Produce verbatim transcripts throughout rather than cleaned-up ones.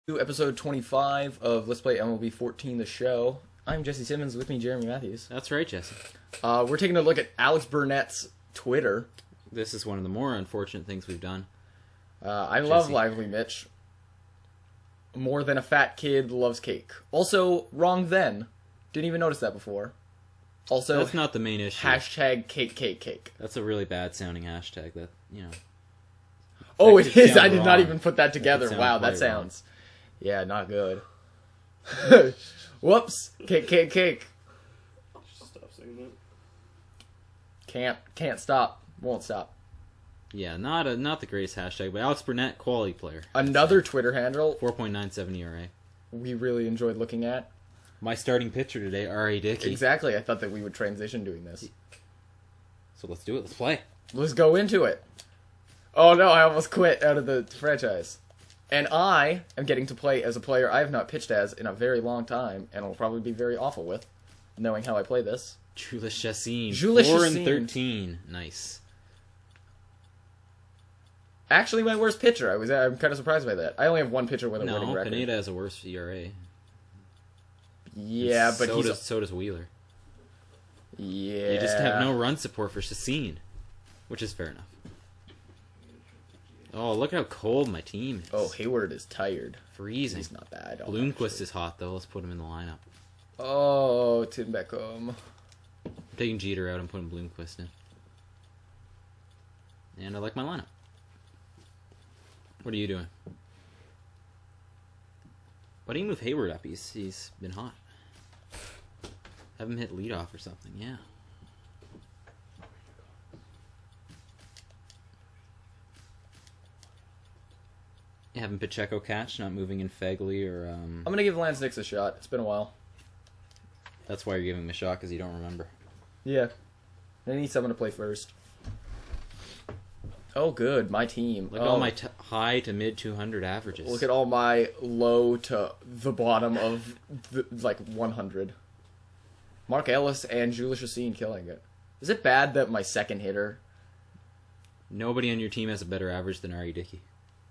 To episode twenty-five of Let's Play M L B fourteen, the show. I'm Jesse Simmons, with me Jeremy Matthews. That's right, Jesse. Uh, we're taking a look at Alex Burnett's Twitter. This is one of the more unfortunate things we've done. Uh, I Jesse. love Lively Mitch. More than a fat kid loves cake. Also, wrong then. Didn't even notice that before. Also, that's not the main issue. Hashtag cake, cake, cake. That's a really bad sounding hashtag that, you know. Oh, it it is. I did wrong. not even put that together. That wow, that quite sounds... Yeah, not good. Whoops. Cake, cake, cake. Stop saying that. Can't, can't stop. Won't stop. Yeah, not a not the greatest hashtag, but Alex Burnett, quality player. Another Twitter handle four point nine seven E R A. we really enjoyed looking at. My starting pitcher today, R A Dickey. Exactly. I thought that we would transition doing this. So let's do it. Let's play. Let's go into it. Oh no, I almost quit out of the franchise. And I am getting to play as a player I have not pitched as in a very long time, and will probably be very awful with, knowing how I play this. Julius Chacin. Julius four Chacin. and thirteen. Nice. Actually, my worst pitcher. I was. I'm kind of surprised by that. I only have one pitcher with a No, winning record. Pineda has a worse E R A. Yeah, but so he's. does, so does Wheeler. Yeah. You just have no run support for Chacin, which is fair enough. Oh, look how cold my team is. Oh, Hayward is tired. Freezing. He's not bad. Bloomquist is hot, though. Let's put him in the lineup. Oh, Tim Beckham. I'm taking Jeter out and putting Bloomquist in. And I like my lineup. What are you doing? Why do you move Hayward up? He's He's been hot. Have him hit leadoff or something, yeah. Having Pacheco catch, not moving in Fegley or... Um, I'm going to give Lance Nix a shot. It's been a while. That's why you're giving him a shot, because you don't remember. Yeah. I need someone to play first. Oh, good. My team. Look oh. at all my t high to mid two hundred averages. Look at all my low to the bottom of, the, like, one hundred. Mark Ellis and Julius Chacin killing it. Is it bad that my second hitter... Nobody on your team has a better average than R A Dickey.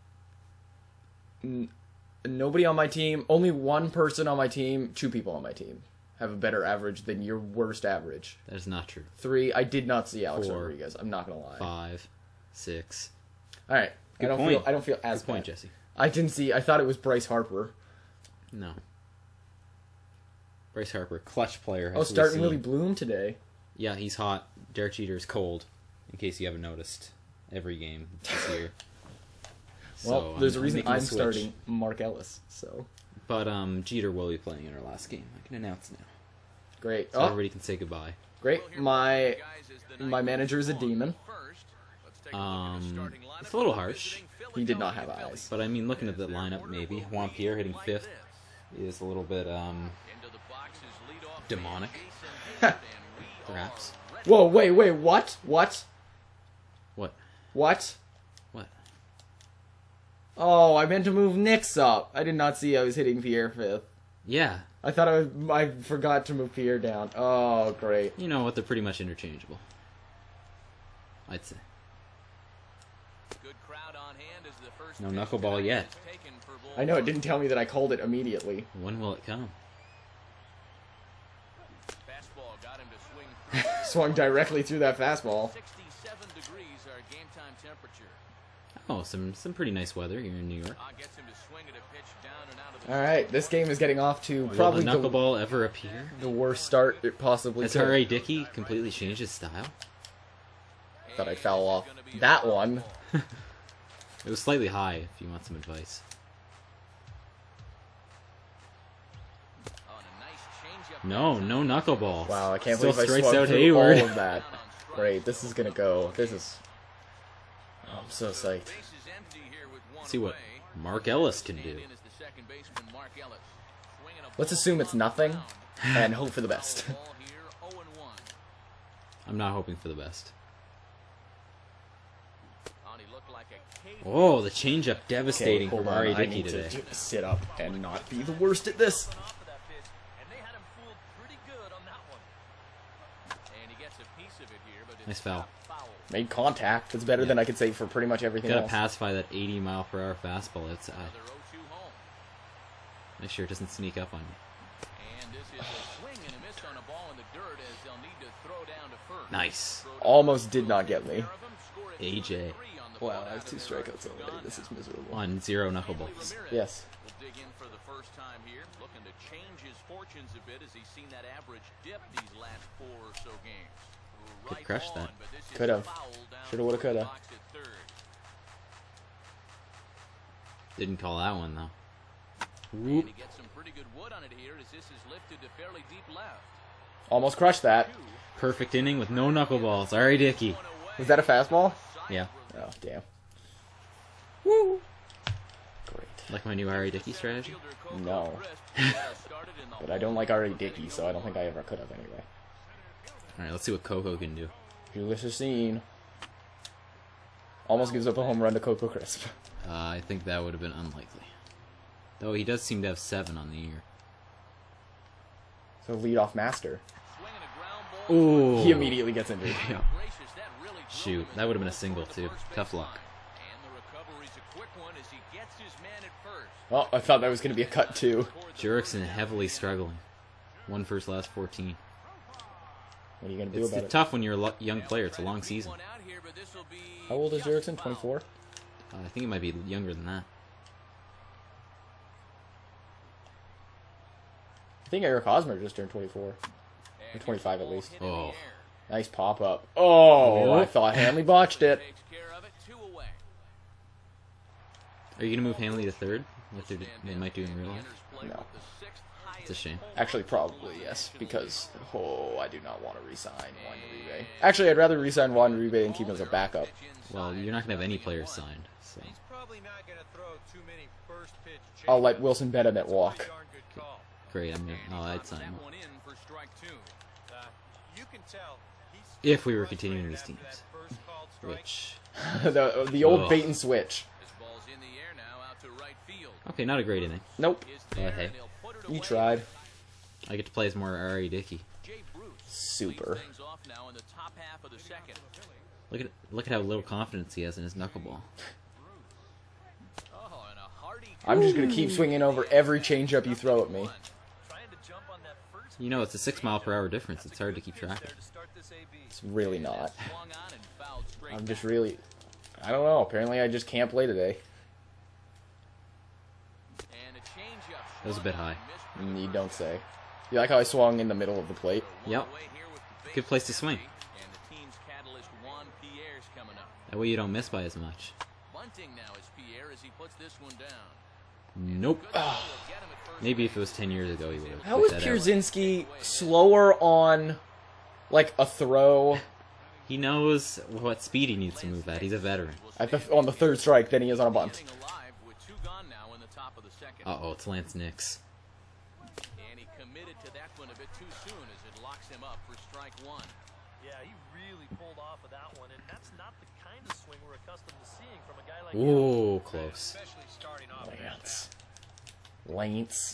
N nobody on my team, only one person on my team, two people on my team, have a better average than your worst average. That is not true. Three, I did not see Alex Four, Rodriguez. I'm not going to lie. Five. Six. All right. Good I don't point. feel I don't feel as Good point, bad. Jesse. I didn't see. I thought it was Bryce Harper. No. Bryce Harper, clutch player. Oh, as we've starting seen. Willie Bloom today. Yeah, he's hot. Derek Jeter is cold, in case you haven't noticed. Every game this year. Well, So, there's I'm- a reason making the I'm switch. starting Mark Ellis. So But um, Jeter will be playing in our last game. I can announce now. great. So Oh, everybody can say goodbye. great. My my manager is a demon. Um, it's a little harsh. He did not have eyes. But I mean, looking at the lineup, maybe Juan Pierre hitting fifth is a little bit um demonic, perhaps. Whoa! Wait! Wait! What? What? What? What? What? Oh, I meant to move Nix up. I did not see I was hitting Pierre fifth. Yeah. I thought I was, I forgot to move Pierre down. Oh, great. You know what? They're pretty much interchangeable. I'd say. No knuckleball yet. I know, it didn't tell me that I called it immediately. When will it come? Swung directly through that fastball. Oh, some some pretty nice weather here in New York. Alright, this game is getting off to Will probably the the, knuckleball ever appear? the worst start it possibly Has could. R A Dickey completely changed his style? Thought I fell off that one. It was slightly high, if you want some advice. No, no knuckleball. Wow, I can't Still believe I strikes swung out through Hayward. all of that. Great, this is gonna go. This is... Oh, I'm so psyched. See what Mark Ellis can do. Let's assume it's nothing, and hope for the best. I'm not hoping for the best. Oh, the changeup devastating Okay, hold from on, R A I Dickey need today. to sit up and not be the worst at this. Nice foul. Made contact. That's better Yeah. than I could say for pretty much everything Gotta else. pass by that eighty mile per hour fastball outside. Make sure it doesn't sneak up on you. Nice. Almost did not get me. A J. Wow, I have two strikeouts already. This is miserable. On zero knuckleballs. Yes. Dig in for the first time here, looking to change his fortunes a bit as he's seen that average dip these last four or so games. Could Right crush on, that. but this is Could have. foul down Shoulda, woulda, the coulda. box at third. Didn't call that one though. And Whoop. he gets some pretty good wood on it here as this is lifted to fairly deep left. Almost crushed that. Perfect inning with no knuckleballs. Alright, Dickey. Was that a fastball? Yeah. Oh, damn. Woo! Great. Like my new R A Dickey strategy? No. But I don't like already Dickey, so I don't think I ever could have anyway. Alright, let's see what Coco can do. Julius Chacin almost gives up a home run to Coco Crisp. Uh, I think that would have been unlikely. Though he does seem to have seven on the year. So leadoff master. Ooh. He immediately gets injured. Yeah. Shoot, that would have been a single too. Tough luck. Oh, I thought that was going to be a cut too. Jurickson heavily struggling. One for his last fourteen. What are you going to do It's about it? tough when you're a lo- young player. It's a long season. How old is Jurickson? twenty-four? Uh, I think he might be younger than that. I think Eric Hosmer just turned twenty-four. Or twenty-five at least. Oh. Nice pop-up. Oh, I Oh. thought Hanley botched it. Are you going to move Hanley to third? Like they they might do in real life? No. It's a shame. Actually, probably, yes. Because, oh, I do not want to re-sign Juan Uribe. Actually, I'd rather re-sign Juan Uribe and keep him as a backup. Well, you're not going to have any players signed. So. I'll let Wilson Benemet walk. Great, I'm gonna, oh, I'd sign him. If we were continuing these teams. Which... the the old Ugh. bait and switch. Okay, not a great inning. Nope. But hey, You tried. I get to play as more R A Dickey. Super. Look at look at how little confidence he has in his knuckleball. I'm just going to keep swinging over every changeup you throw at me. You know, it's a six mile per hour difference. It's hard to keep track of. It's really not. I'm just really... I don't know. Apparently I just can't play today. That was a bit high. You don't say. You like how I swung in the middle of the plate? Yep. Good place to swing. That way you don't miss by as much. Nope. Maybe if it was ten years ago, he would have. How is that out. Pierzynski slower on, like, a throw He knows what speed he needs to move at. He's a veteran. at the, on the third strike than he is on a bunt? Uh-oh, it's Lance Nix. And he committed to that one a bit too soon as it locks him up for strike one. Yeah, he really pulled off of that one, and that's not the kind of swing we're accustomed to seeing from a guy like Ooh, close. especially starting off Lance. Lance.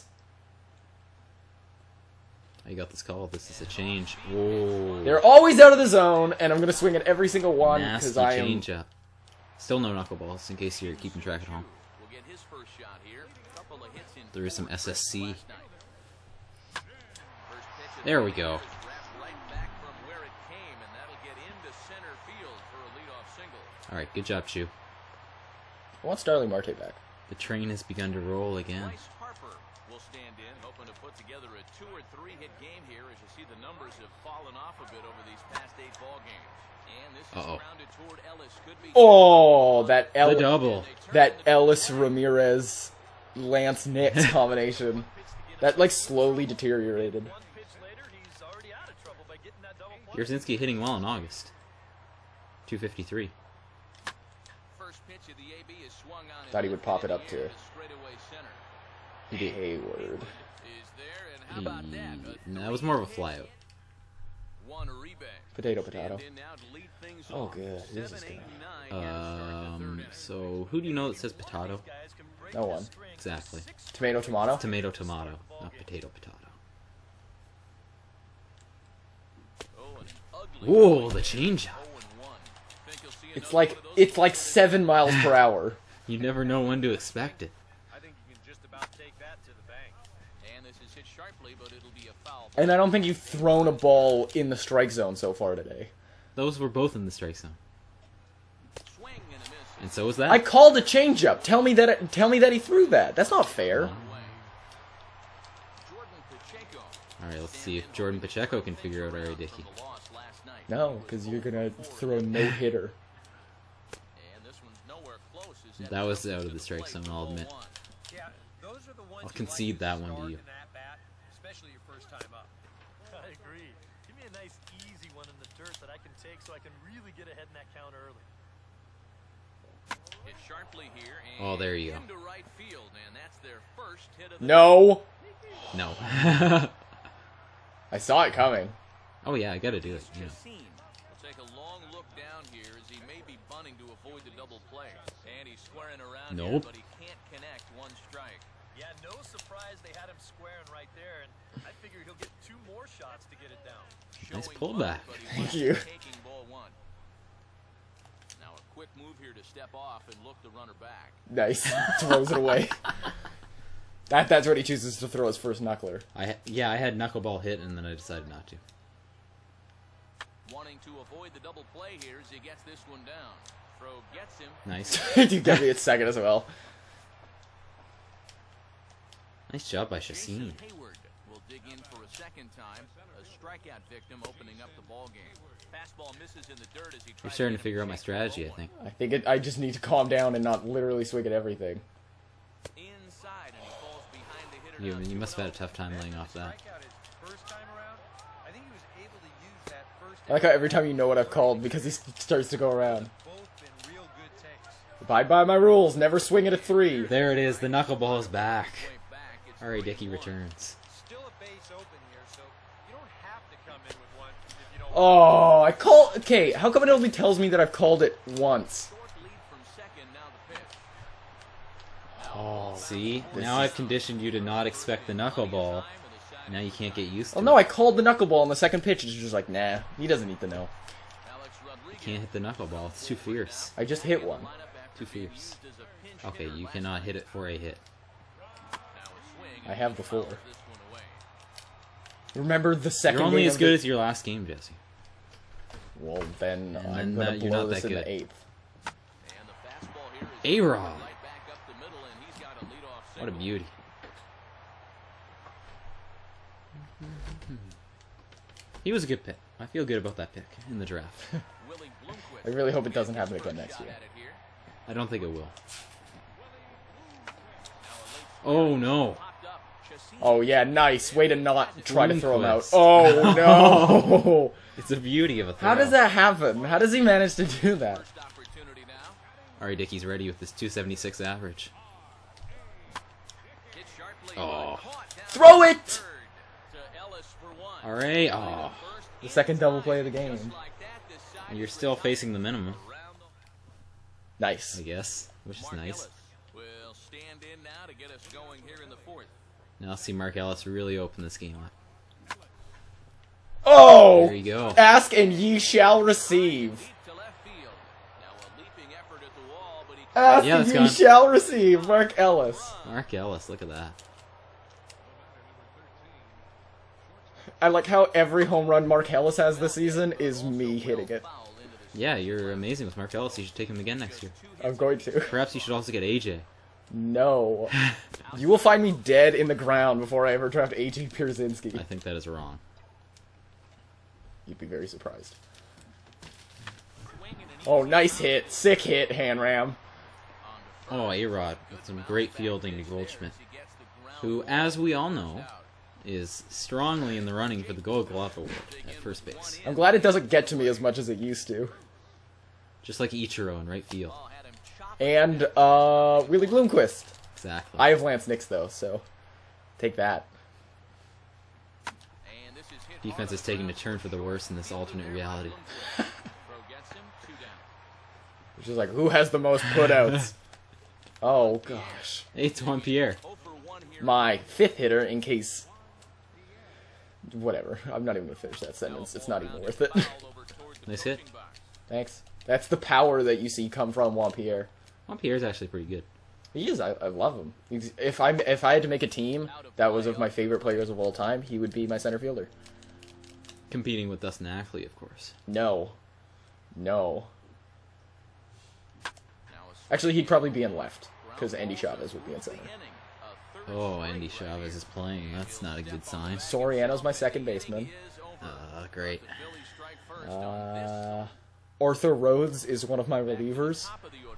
I got this call. This is a change. Whoa. They're always out of the zone, and I'm going to swing at every single one because Nasty I am... change up. Still no knuckleballs, in case you're keeping track at home. We'll get his first shot here. Couple of hits in There is some S S C. last night. First pitch of the There we game go. is wrapped right back from where it came, and that'll get into center field for a leadoff single. Alright, good job, Chew. I want Starling Marte back. The train has begun to roll again. Bryce Harper will stand in, hoping to put together a two or three hit game here as you see the numbers have fallen off a bit over these past eight ball games. And this is Uh-oh. grounded toward Ellis. Could be Oh, that The Ellis, double. that Ellis Ramirez Lance Nix combination. That, like, slowly deteriorated. one pitch later, he's already out of trouble by getting that double play. Pierzynski hitting well in August. two fifty-three. first pitch of the A B is swung on and Thought he would pop it lifted up in the air to- straightaway center. He did Hayward. Is there, and how about that? A No, that was more of a flyout. One Uribe. Potato, potato. Stand in now to lead things Oh, off. good. This is Seven, eight, good. nine here to start the third Um, inning. so who do you know that says potato? Guys can break No the one. string. Exactly. Tomato, tomato? Tomato, tomato, not potato, potato. Oh, an ugly Whoa, the changeup. oh and one. Think you'll see It's another like, one of those it's like seven miles per hour. You never know when to expect it. I think you can just about take that that to the bank. And this is hit sharply, but it'll be a foul. And I don't think you've thrown a ball in the strike zone so far today. Those were both in the strike zone. Swing and a miss. And so was that. I called a changeup. Tell me that. It, tell me that he threw that. That's not fair. Jordan Pacheco. All right, let's see if Jordan Pacheco can figure out R A. Dickey. The loss last night. No, because you're gonna throw no hitter. And this one's nowhere close. As That was out of the strike zone, I'll admit. Yeah, those are the ones I'll you concede like that to one to start you. in that bat, especially your first time up. I agree. Give me a nice easy one in the dirt that I can take so I can really get ahead in that count early. Hit sharply here and Oh, there you go. into right field, and that's their first hit of the No. No. I saw it coming. Oh yeah, I gotta do it. Yeah. Chacin will take a long look down here as he may be bunting to avoid the double play. And he's squaring around here, Nope. but he can't connect one strike. Yeah, no surprise they had him squaring right there, and I figure he'll get two more shots to get it down. Nice Showing pullback. bunt, but he Thank winds you. up taking ball one. Now a quick move here to step off and look the runner back. Nice. Throws it away. That that's what he chooses to throw his first knuckler. I ha- yeah, I had knuckleball hit and then I decided not to. Wanting to avoid the double play here as he gets this one down. Throw gets him. Nice. You get me at second as well. Nice job by Jason Chacin. Hayward will dig in for a second time. A strikeout victim opening up the ball game. Fastball misses in the dirt as he You're tries starting to get him figure out my take the strategy, I low think. I think it, I just need to calm down and not literally swing at everything. one. Inside, and he falls behind the hitter. You, down you must have had a two and tough time laying off that. Strikeout his first time around. I think he was able to use that first. I like how every time you know what I've called because he s- starts to go around. Both been real good takes. Abide by my rules. Never swing at a three. There it is, the knuckleball is back. way back. It's R A. Dickey three one. returns. Still a base open here, so you don't have to come in with one if you don't. Oh, I call. Okay, how come it only tells me that I've called it once? Short lead from second, now the pitch. Oh, See? This Now is- I've conditioned you to not expect the knuckleball. Now you can't get used to Oh it. no, I called the knuckleball on the second pitch. It's just like, nah, he doesn't need to know. Alex Rodriguez Can't hit the knuckleball, it's too fierce. I just hit one. Too fierce. Okay, you cannot hit it for a hit. I have before. Remember the second You're only game as of good the- as your last game, Jesse. Well, then And I'm then gonna that- you're blow not this that in good. the eighth. A-Rod. What a beauty. He was a good pick. I feel good about that pick in the draft. I really hope it doesn't happen again next year. I don't think it will. Oh no. Oh yeah, nice. Way to not try to throw him out. Bloomquist. Oh no! It's a beauty of a throw. How does that happen? How does he manage to do that? R A. Dickey's ready with this two seventy-six average. Oh. Throw it! R A. Oh. The second double play of the game. And you're still facing the minimum, Nice. I guess, which is nice. Will stand in now to get us going here in the fourth. Now I'll see Mark Ellis really open this game up. Oh! There you go. Ask and ye shall receive. To left field. Now a leaping effort at the wall, but he Ask Yeah, and it's ye gone. shall receive. Mark Ellis. Mark Ellis, look at that. I like how every home run Mark Ellis has this season is me hitting it. foul into the Yeah, you're amazing with Mark Ellis. You should take him again next year. I'm going to. Perhaps you should also get A J. No. You will find me dead in the ground before I ever draft A J Pierzynski. I think that is wrong. You'd be very surprised. swing and an Oh, nice hit. Sick hit, Hanram. Oh, A-Rod with some great fielding to Goldschmidt, who, as we all know, is strongly in the running for the Gold Glove Award at first base. I'm glad it doesn't get to me as much as it used to. Just like Ichiro in right field. ball had him chopped. And, uh, Willie Bloomquist. Exactly. I have Lance Nix, though, so take that. And this is hit Defense is taking a turn for the worse in this alternate reality. Throw gets him, two down. Which is like, who has the most putouts? Oh, gosh. It's Juan Pierre. oh for one here. My fifth hitter, in case... Whatever. I'm not even going to finish that sentence. It's not even worth it. Fouled over toward the Nice hit. pitching box. Thanks. That's the power that you see come from Juan Pierre. Juan Pierre's actually pretty good. He is. I, I love him. He's, if I if I had to make a team that was of my favorite players of all time, he would be my center fielder. Competing with Dustin Ackley, of course. No. No. Actually, he'd probably be in left, because Andy Chavez would be in center. Oh, Andy Chavez is playing. That's not a good sign. Soriano's my second baseman. Uh, great. Uh, Arthur Rhodes is one of my relievers.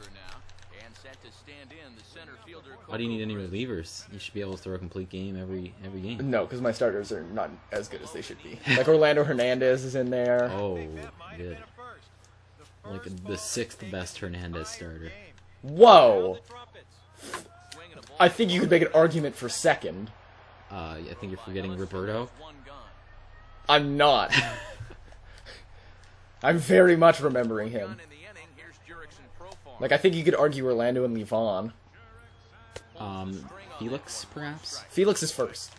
Why do you need any relievers? You should be able to throw a complete game every every game. No, because my starters are not as good as they should be. Like Orlando Hernandez is in there. Oh, good. Like the sixth best Hernandez starter. Whoa! I think you could make an argument for second. Uh, I think you're forgetting Roberto. I'm not. I'm very much remembering him. Like, I think you could argue Orlando and Levon. Um, Felix, perhaps? Felix is first.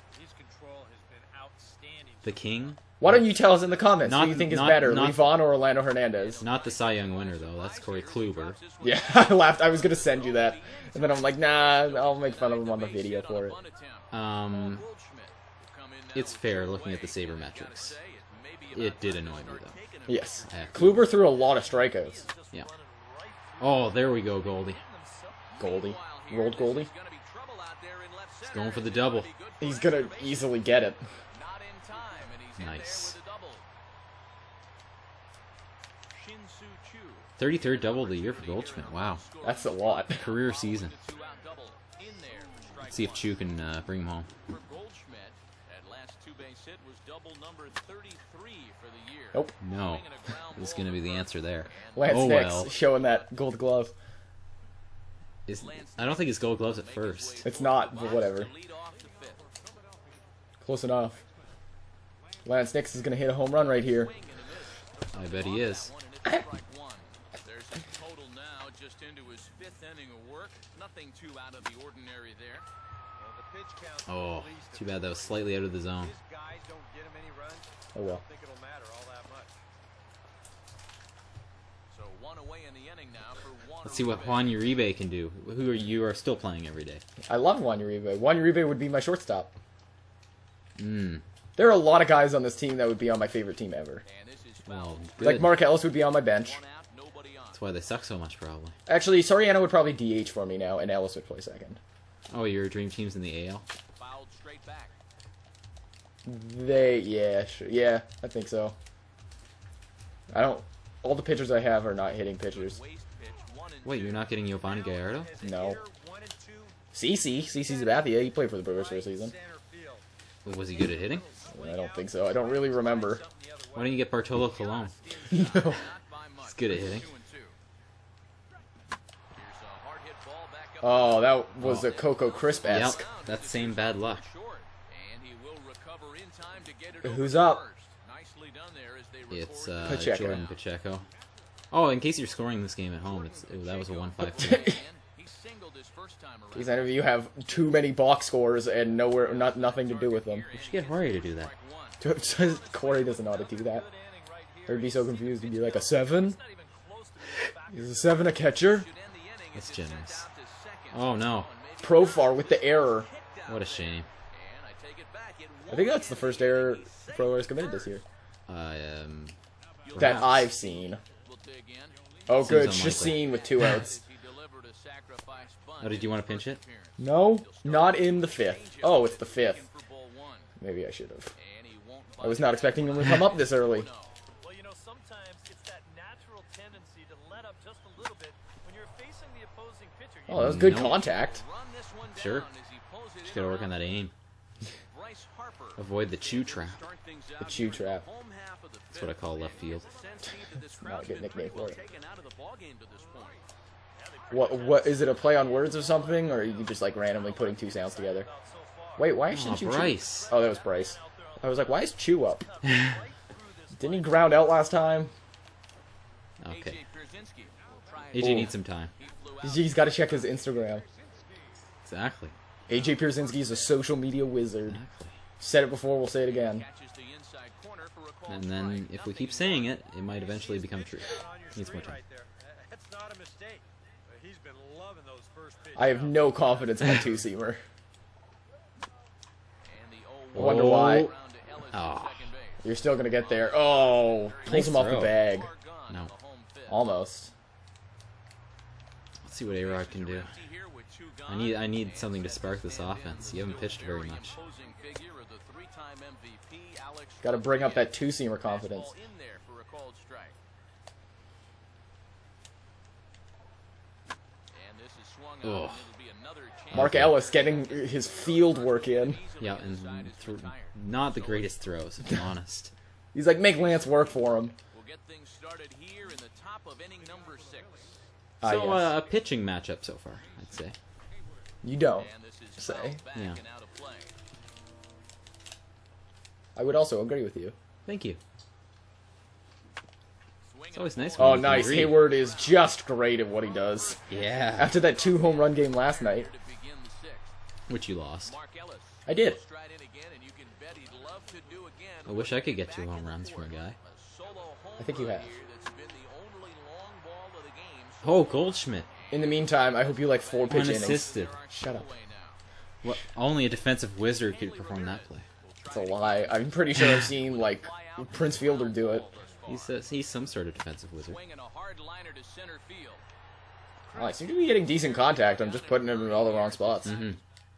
The King? Why don't you tell us in the comments Not- who you think is not- better, not- Levon or Orlando Hernandez? Not the Cy Young winner, though. That's Corey Kluber. Yeah, I laughed. I was going to send you that. And then I'm like, nah, I'll make fun of him on the video for it. Um, it's fair looking at the sabermetrics. It did annoy me, though. Yes. I have to- Kluber threw a lot of strikeouts. Yeah. Oh, there we go, Goldie. Goldie. Rolled Goldie. He's going for the double. He's going to easily get it. Nice. thirty-third double of the year for Goldschmidt. Wow. That's a lot. Career season. Let's see if Chu can uh, bring him home. Nope. No. This is going to be the answer there. Lance oh, Nix well. showing that gold glove. Is, I don't think it's gold gloves at first. It's not, but whatever. Close enough. Lance Nix is going to hit a home run right here. I bet he is. Oh, too bad that was slightly out of the zone. Oh well. Let's see what Juan Uribe can do. Who are you are still playing every day? I love Juan Uribe. Juan Uribe would be my shortstop. Mm. There are a lot of guys on this team that would be on my favorite team ever. Well, good. Like Mark Ellis would be on my bench. That's why they suck so much, probably. Actually, Soriano would probably D H for me now, and Ellis would play second. Oh, your dream team's in the A L? They, yeah, sure, yeah, I think so. I don't. All the pitchers I have are not hitting pitchers. Wait, you're not getting Giovanni Gallardo? No. CeCe, CeCe Sabathia, he played for the Brewers for a season. Was he good at hitting? I don't think so. I don't really remember. Why don't you get Bartolo Colon? No. He's good at hitting. Oh, that was a Coco Crisp-esque. Yep, that's same bad luck. Who's up? It's uh, Pacheco. Jordan Pacheco. Oh, in case you're scoring this game at home, it's it, that was a one five two. In case any of you have too many box scores and nowhere, not nothing to do with them. We should get Jorge to do that. Corey doesn't know how to do that. I'd be so confused. He'd be like, a seven? Is a seven a catcher? That's generous. Oh no. Profar with the error. What a shame. I think that's the first error Pro has committed this year. Uh, um, That perhaps. I've seen. Oh, Seems good. unlikely. Chacin with two outs. Oh, did you want to pinch it? No, not in the fifth. Oh, it's the fifth. Maybe I should have. I was not expecting him to come up this early. Well, you know, sometimes it's that natural tendency to let up just a little bit when you're facing the opposing pitcher. Oh, that was good Nope. contact. Sure. Just gotta work on that aim. Avoid the chew trap. The chew trap. That's what I call left field. Not a good nickname for it. What? What is it? A play on words or something, or are you just like randomly putting two sounds together? Wait, why Oh, shouldn't you? Bryce. Chew? Oh, that was Bryce. I was like, why is Chew up? Didn't he ground out last time? Okay. A J Ooh. needs some time. He's got to check his Instagram. Exactly. A J Pierzynski is a social media wizard. Exactly. Said it before, we'll say it again. And then, if we keep saying it, it might eventually become true. Needs more time. That's not a mistake. He's been been loving those first pitch I have outs. no confidence in my two-seamer. And the I wonder Oh. why. around to Ellis at Oh. second base. You're still gonna get there. Oh, pulls Nice him off the throw. bag. Far gone No. to the home fifth. Almost. Let's see what A-Rod can do. Empty here with two I need I gone. need something to spark this offense. You haven't pitched very much. Imposing figure of the three-time M V P, Alex Got to bring up that Rodriguez. two-seamer confidence. Fastball in there for a called strike. And this is swung on, Ugh. and it'll be another chance. Mark Ellis getting his field work in. Yeah, and th not the greatest throws, if I'm honest. He's like, make Lance work for him. We'll get things started here in the top of inning number six. Ah, So, yes. uh, a pitching matchup so far, I'd say. You don't. And this is Say. fouled back Yeah. and out of play. I would also agree with you. Thank you. Swing It's always and a nice ball. Oh, when you can nice. agree. Hayward is just great at what he does. Yeah. After that two home run game last night. To begin the sixth. Which you lost. Mark Ellis. I did. will stride in again, and you can bet he'd love to do again I wish I could get two home runs from a guy. a solo home I think you run have. here that's been the only long ball of the game. Oh, Goldschmidt. In the meantime, I hope you like four pitch innings. Unassisted. Shut up. Away now. What? Only a defensive wizard could perform that play. It's a lie. I'm pretty sure I've seen, like, Prince Fielder do it. He's uh, he's some sort of defensive wizard. Swinging a hard liner to center field. Oh, I seem to be getting decent contact. I'm just putting him in all the wrong spots. Mm-hmm.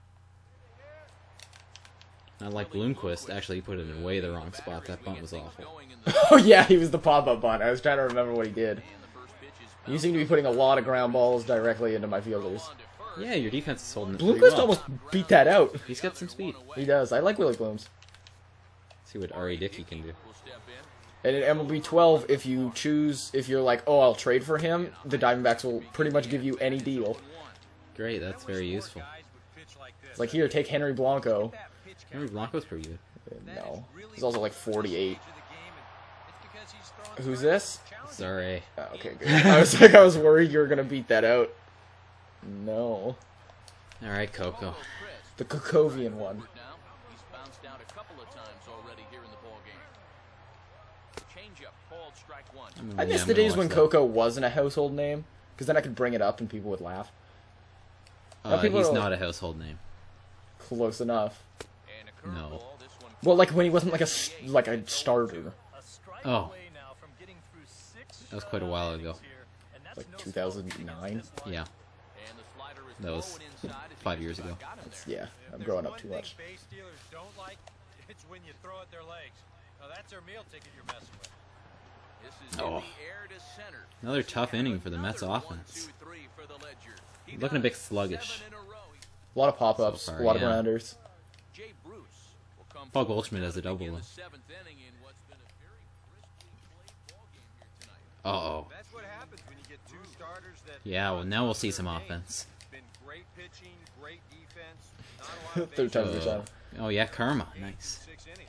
Not like Bloomquist. Actually, he put it in way the wrong spot. That bunt was awful. Going in the Oh, yeah, he was the pop-up bunt. I was trying to remember what he did. and the first pitch is You seem to be putting a lot of ground balls directly into my fielders. on to first. Yeah, your defense is holding it pretty Bloomquist well. almost beat that out. He's got some speed. He does. I like Willie Blooms. See what R A Dickey can do. Will step in. And in M L B twelve, if you choose, if you're like, oh, I'll trade for him, the Diamondbacks will pretty much give you any deal. Great, that's very useful. Guys would pitch like this. It's like, here, take Henry Blanco. That pitch count. Henry Blanco's pretty good. Uh, No. He's also like forty-eight. Stage of the game, and it's because he's throwing Who's strikes. this? It's R A. Oh, okay, good. I was like, I was worried you were gonna beat that out. No. Alright, Coco. The Kokovian one. Now, he's bounced out a couple of times already here in the ball game. Change-up, called strike one. I'm- I yeah, miss I'm the gonna days watch when that. Coco wasn't a household name, because then I could bring it up and people would laugh. Uh, people he's are- not a household name. Close enough. And a curveball. No. This one Well, like when he wasn't like a s- like a starter, A strike Oh. away now from getting through six That was quite a while ago. innings here, and that's like no two thousand nine. Yeah. and the slider is That was blowing inside as he five just years about ago. got him there. Yeah, If I'm there's growing up one too thing much. base stealers don't like, it's when you throw at their legs. Now that's their meal ticket you're messing with. This is Oh. in the air to center. Another tough inning for the Mets Another one, offense. two, three for the Ledger. He Looking a does bit sluggish. seven in a row. A lot of pop-ups, So far, a lot of yeah. grounders. Jay Bruce will come Paul forward Goldschmidt now has a to begin double, the though. seventh inning in what's been a very briskly played ball game here tonight. Uh-oh. That's what happens when you get two starters that. Yeah, well, now we'll see some offense. Been great pitching, great defense. Not a lot of Third time base for Uh, time. oh, yeah, Karma. eight, Nice. Six innings.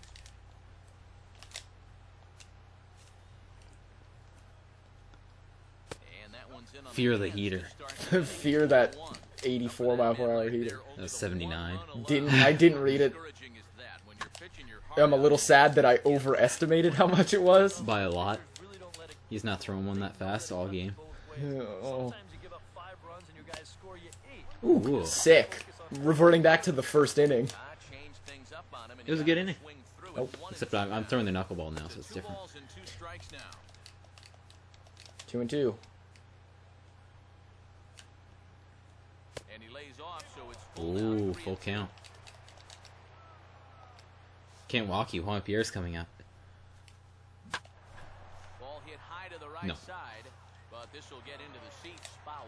And that one's in on Fear the hands heater. to start the inning. Fear that One. eighty-four mile per hour heater. That was seventy-nine. Didn't I didn't read it. Discouraging is that when you're pitching your I'm a heart little out, sad that I overestimated how much it was. By a lot. Really don't let it He's not throwing one that fast all game. both ways. Oh. Sometimes you give up five runs and your guys score you eight. Ooh. Sick. Reverting back to the first inning. ah, change things up on him, and It was he a good got inning. swing through it. Nope. One Except and I'm, I'm throwing the knuckleball now, so two. it's Two different. balls and two strikes now. Two and two. And he lays off, so it's full now, Ooh, three full and two. count. Can't walk you. Juan Pierre's coming up. Ball hit high to the right No. side, but this will get into the seats. Foul.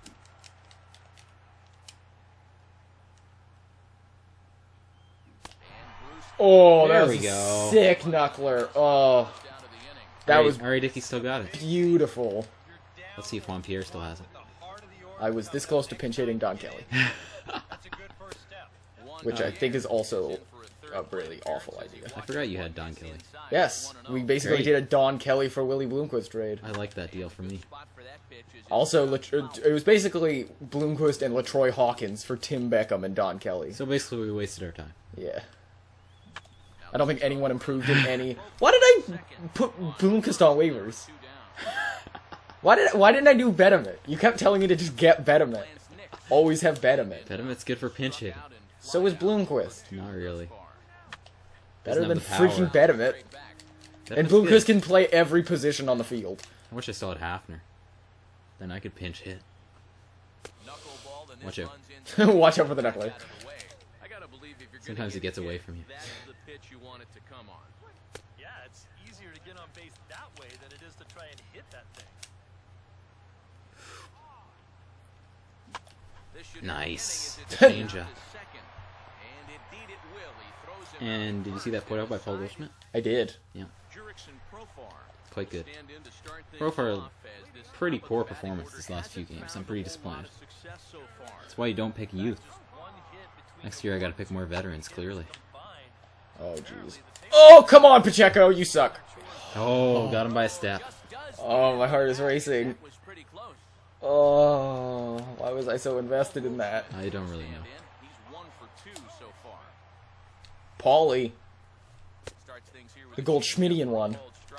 And Bruce Oh, There that was we a go. sick knuckler. Oh, down to the inning. that Alright, was Ari Dickey still got it. beautiful. You're down Let's see if Juan Pierre still has it. the heart of the order. I was this close to pinch hitting Don Kelly, That's a good first step. One which to I the think air. is also In for a third a plate really appearance awful as he idea. I forgot you had Don Kelly. inside. Yes, One and oh. we basically Great. did a Don Kelly for Willie Bloomquist trade. I like that deal for me. Spot for that pitch is Also, inside. Lat- it was basically Bloomquist and LaTroy Hawkins for Tim Beckham and Don Kelly. So basically, we wasted our time. Yeah. I don't think anyone improved in any. Why did I put Bloomquist on waivers? Two down. Why did why didn't I do Betterment? You kept telling me to just get Betterment. Always have Betterment. Betterment's good for pinch hitting. So is Bloomquist. Not really. Better Doesn't than have the power. freaking Betterment. And Betterment's Bloomquist good. can play every position on the field. I wish I still had Hafner. Then I could pinch hit. Watch out. Watch out for the knuckler. Sometimes it gets away from you. Yeah, it's easier to get on base that way than it is to try and hit that thing. Nice. Changeup. And did you see that put out by Paul Goldschmidt? I did. Yeah. Quite good. Profar, pretty poor performance this last few games. I'm pretty disappointed. That's why you don't pick youth. Next year I gotta pick more veterans, clearly. Oh, jeez. Oh, come on, Pacheco, you suck. Oh, got him by a step. Oh, my heart is racing. Oh, why was I so invested in that? I don't really know. Paulie. The Goldschmidtian one.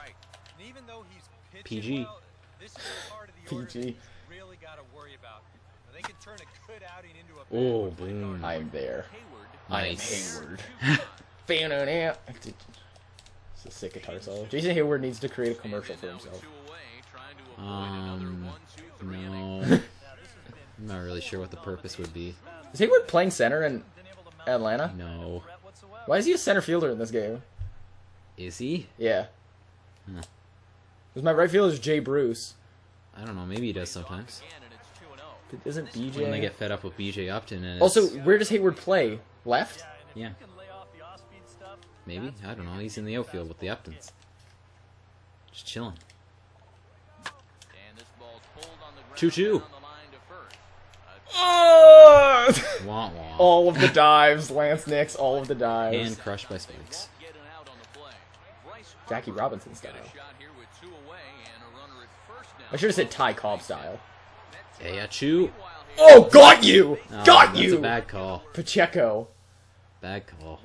P G. P G. Oh, boom. I'm there. Nice. I'm Hayward. It's a sick guitar solo. Jason Hayward needs to create a commercial for himself. Um, no. I'm not really sure what the purpose would be. Is Hayward playing center in Atlanta? No. Why is he a center fielder in this game? Is he? Yeah. Huh. Because my right fielder is Jay Bruce. I don't know. Maybe he does sometimes. Isn't B J? When they get fed up with B J Upton and Also, it's- where does Hayward play? Left? Yeah. Maybe? I don't know. He's in the outfield with the Uptons. Just chilling. Choo choo. Oh! Wah wah. All of the dives, Lance Nix, all of the dives. And crushed by Spikes. Jackie Robinson style. I should have said Ty Cobb style. Yeah, yeah, Choo. Oh, got you! Oh, got that's you! a bad call. Pacheco. Bad call.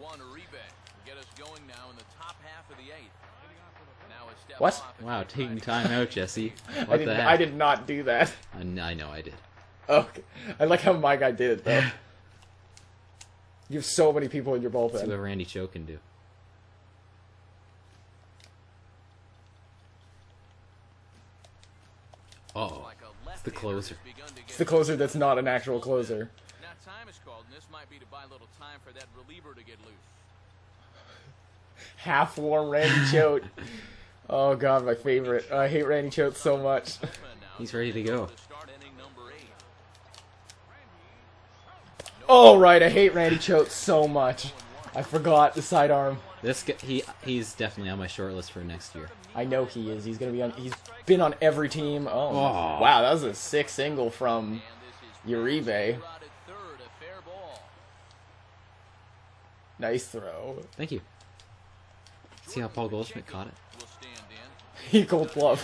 What? Wow, taking time out, Jesse. What I the did, heck? I did not do that. I, kn- I know I did. Okay. I like how my guy did it, though. You have so many people in your See what bullpen. Randy Cho can do. Uh-oh. It's the closer. It's the closer that's not an actual closer. Now time is called, and this might be to buy a little time for that reliever to get loose. Half-warm Randy Choate. Oh, God, my favorite. I hate Randy Choate so much. He's ready to go. Oh, right, I hate Randy Choate so much. I forgot the sidearm. This guy, he he's definitely on my short list for next year. I know he is. He's gonna be on. He's been on every team. Oh, Oh. wow, that was a sick single from Uribe. Nice throw. Thank you. See how Paul Goldschmidt caught it? He gold glove.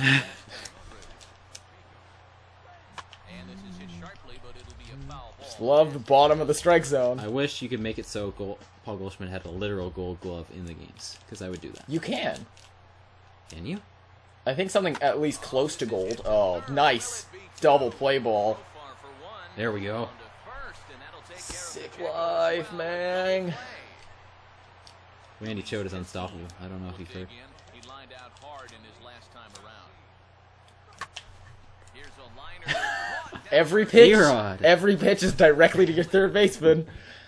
Just love the bottom of the strike zone. I wish you could make it so Gold, Paul Goldschmidt had a literal gold glove in the games, because I would do that. You can. Can you? I think something at least close to gold. Oh, nice. Double play ball. There we go. Sick life, man. Randy Choate is unstoppable. I don't know if you've heard. He lined out hard in his last time around. Here's a liner. Every pitch, A-Rod. every pitch is directly to your third baseman.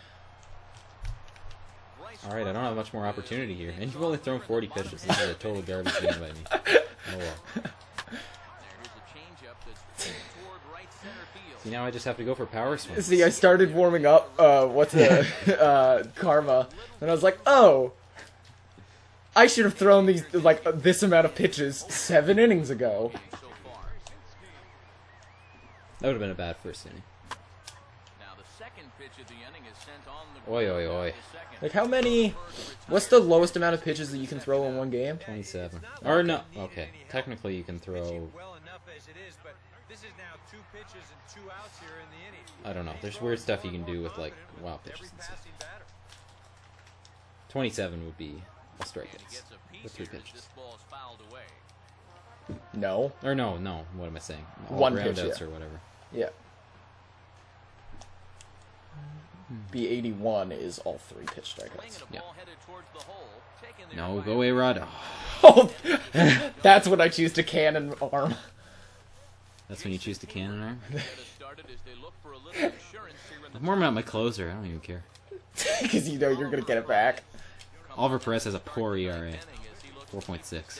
Alright, I don't have much more opportunity here. And you've only thrown forty pitches. This is a total garbage game by me. Oh well. See, now I just have to go for power swings. See, I started warming up, uh, what's the, uh, Karma, and I was like, oh, I should have thrown these, like, this amount of pitches seven innings ago. That would have been a bad first inning. Now the second pitch of the inning is sent on the Oi, oi, oi. Like, how many, what's the lowest amount of pitches that you can throw in one game? twenty-seven. Or no, okay. Technically you can throw... I don't know. There's weird stuff you can do with, like, wild pitches and stuff. twenty-seven would be a strikeouts with three pitches. No. Or no, no. What am I saying? All One ground pitch, outs yeah. or whatever. Yeah. B eighty-one is all three pitch strikeouts. Yeah. Hole, No, go away, Rod. Oh, that's when I choose to cannon arm. That's when you choose the cannon arm? I'm more about my closer. I don't even care. Because you know you're going to get it back. Oliver Perez has a poor E R A. four point six.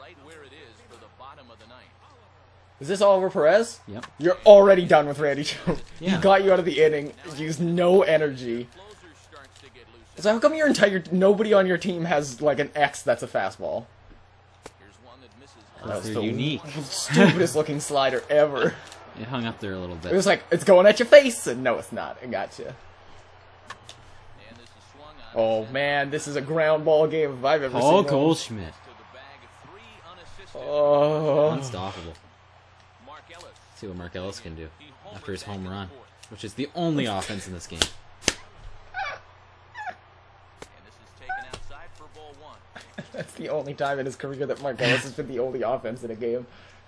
Is this Oliver Perez? Yep. You're already done with Randy Jones. Yeah. He got you out of the inning, used no energy. So how come your entire nobody on your team has like an X that's a fastball? That was They're the unique. stupidest looking slider ever. It hung up there a little It bit. was like, it's going at your face, and no, it's not. It got you. Oh man, this is a ground ball game if I've ever Paul seen one. Goldschmidt. Oh. Unstoppable. See what Mark Ellis can do after his home run, which is the only offense in this game. That's the only time in his career that Mark Ellis has been the only offense in a game.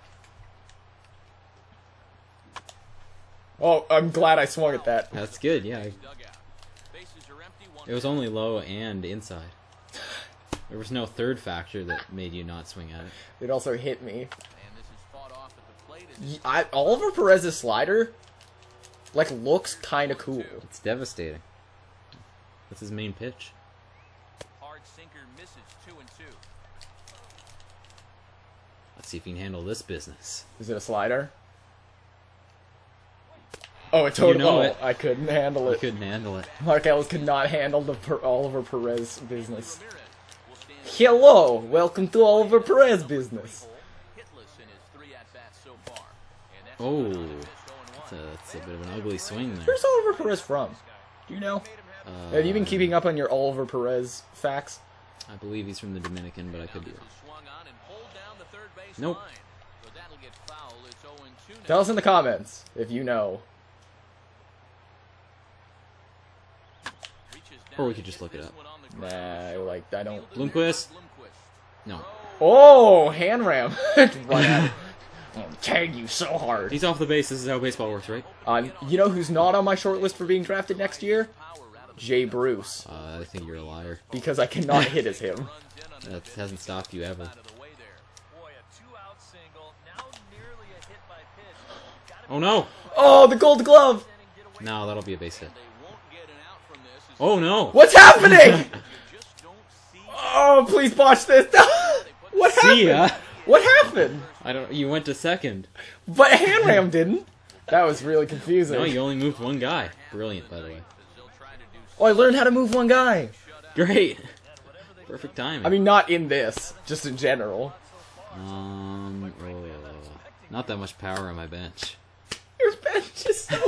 Oh, I'm glad I swung at that. That's good, yeah. It was only low and inside. There was no third factor that made you not swing at it. It also hit me. I, Oliver Perez's slider, like, looks kind of cool. It's devastating. That's his main pitch. Hard sinker misses two and two. Let's see if he can handle this business. Is it a slider? Oh, it totally. You know oh, it. I couldn't handle He it. couldn't handle it. Mark Ellis could not handle the per Oliver Perez business. Hello, welcome to Oliver Perez business. Oh, that's a, that's a bit of an ugly swing there. Where's Oliver Perez from? Do you know? Uh, Have you been keeping up on your Oliver Perez facts? I believe he's from the Dominican, but I could be wrong. Nope. Tell us in the comments if you know. Or we could just look it up. Nah, like, I don't... Bloomquist? No. Oh, hand ram. Right at it. I'll tag you so hard. He's off the base. This is how baseball works, right? Um, you know who's not on my short list for being drafted next year? Jay Bruce. Uh, I think you're a liar. Because I cannot hit as him. That hasn't stopped you ever. Oh no! Oh, the gold glove! No, that'll be a base hit. Oh no! What's happening? Oh, please botch this. What happened? See ya! What happened? I don't. You went to second. But hand ram didn't. That was really confusing. No, you only moved one guy. Brilliant, by the way. Oh, I learned how to move one guy. Great. Perfect timing. I mean, not in this, just in general. Um, oh, not that much power on my bench. Your bench is so...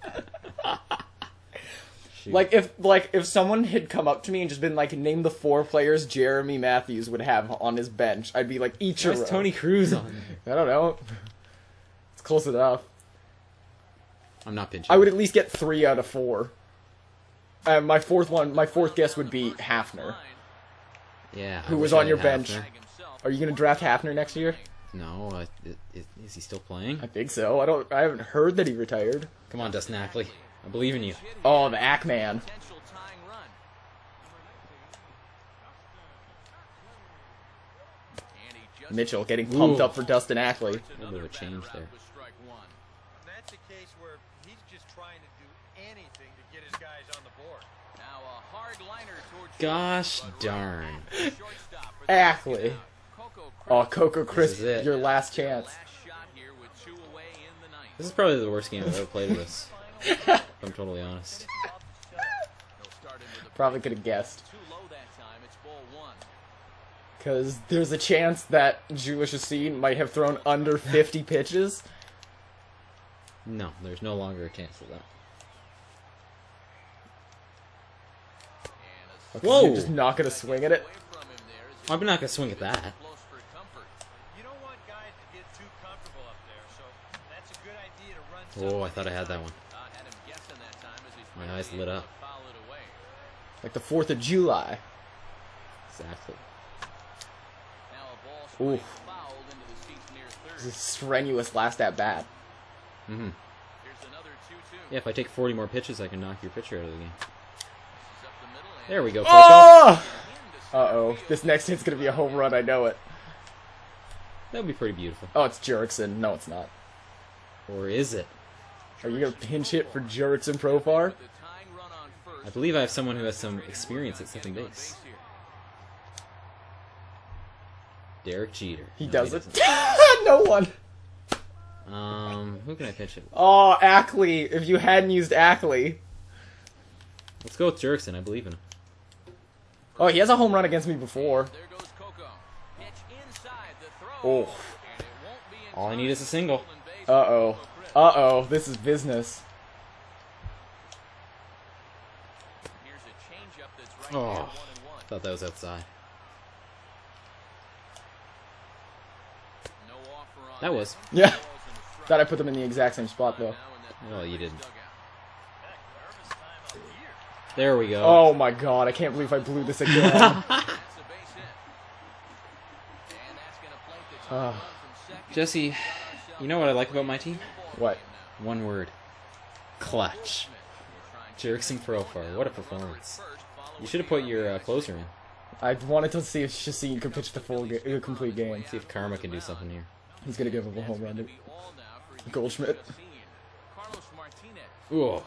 Like if like if someone had come up to me and just been like, name the four players Jeremy Matthews would have on his bench, I'd be like, each your Why is own. Tony Cruz on there? I don't know. It's close enough. I'm not pinching. I would at least get three out of four. Uh, my fourth one, my fourth guess would be Hafner. Yeah. I Who was wish I on your had bench? Hafner. Are you gonna draft Hafner next year? No. Uh, is, is he still playing? I think so. I don't. I haven't heard that he retired. Come on, Dustin Ackley. I believe in you. Oh, the Ackman. Mitchell getting pumped Ooh. up for Dustin Ackley. A little bit of a change there. That's a case where he's just trying to do anything to get his guys on the board. Now a hard liner towards Gosh darn. Ackley. Oh, Coco This is Crisp, it. your last chance. This is probably the worst game I've ever played with this. If I'm totally honest. Probably could have guessed. Because there's a chance that Julius Chacin might have thrown under fifty pitches. No, there's no longer a chance of that. Okay, Whoa! You're just not going to swing at it? I'm not gonna swing at that. You don't want guys to get too comfortable up there, so that's a good idea to run. Oh, I thought I had that one. My eyes lit up. Like the fourth of July. Exactly. Ooh. This is strenuous last at bat. Mm-hmm. Yeah, if I take forty more pitches, I can knock your pitcher out of the game. There we go. Oh! Uh-oh. This next hit's gonna be a home run, I know it. That would be pretty beautiful. Oh, it's Jurickson. No, it's not. Or is it? Are you gonna pinch hit for Jurickson Profar? I believe I have someone who has some experience at second base. Derek Jeter. He No, does he it. doesn't. No one. Um, who can I pitch it? Oh, Ackley. If you hadn't used Ackley. Let's go with Jurickson. I believe in him. Oh, he has a home run against me before. Oh. All I need is a single. Uh-oh. Uh-oh. This is business. Oh, thought that was outside. That was. Yeah. Thought I put them in the exact same spot, though. Oh, you didn't. There we go. Oh my god, I can't believe I blew this again. uh, Jesse, you know what I like about my team? what? One word. Clutch. Jurickson Profar. What a performance. You should have put your uh, closer in. I wanted to see if Chacin could pitch the full ga the complete game. See if Karma can do something here. He's gonna give him a home run to Goldschmidt. Ooh.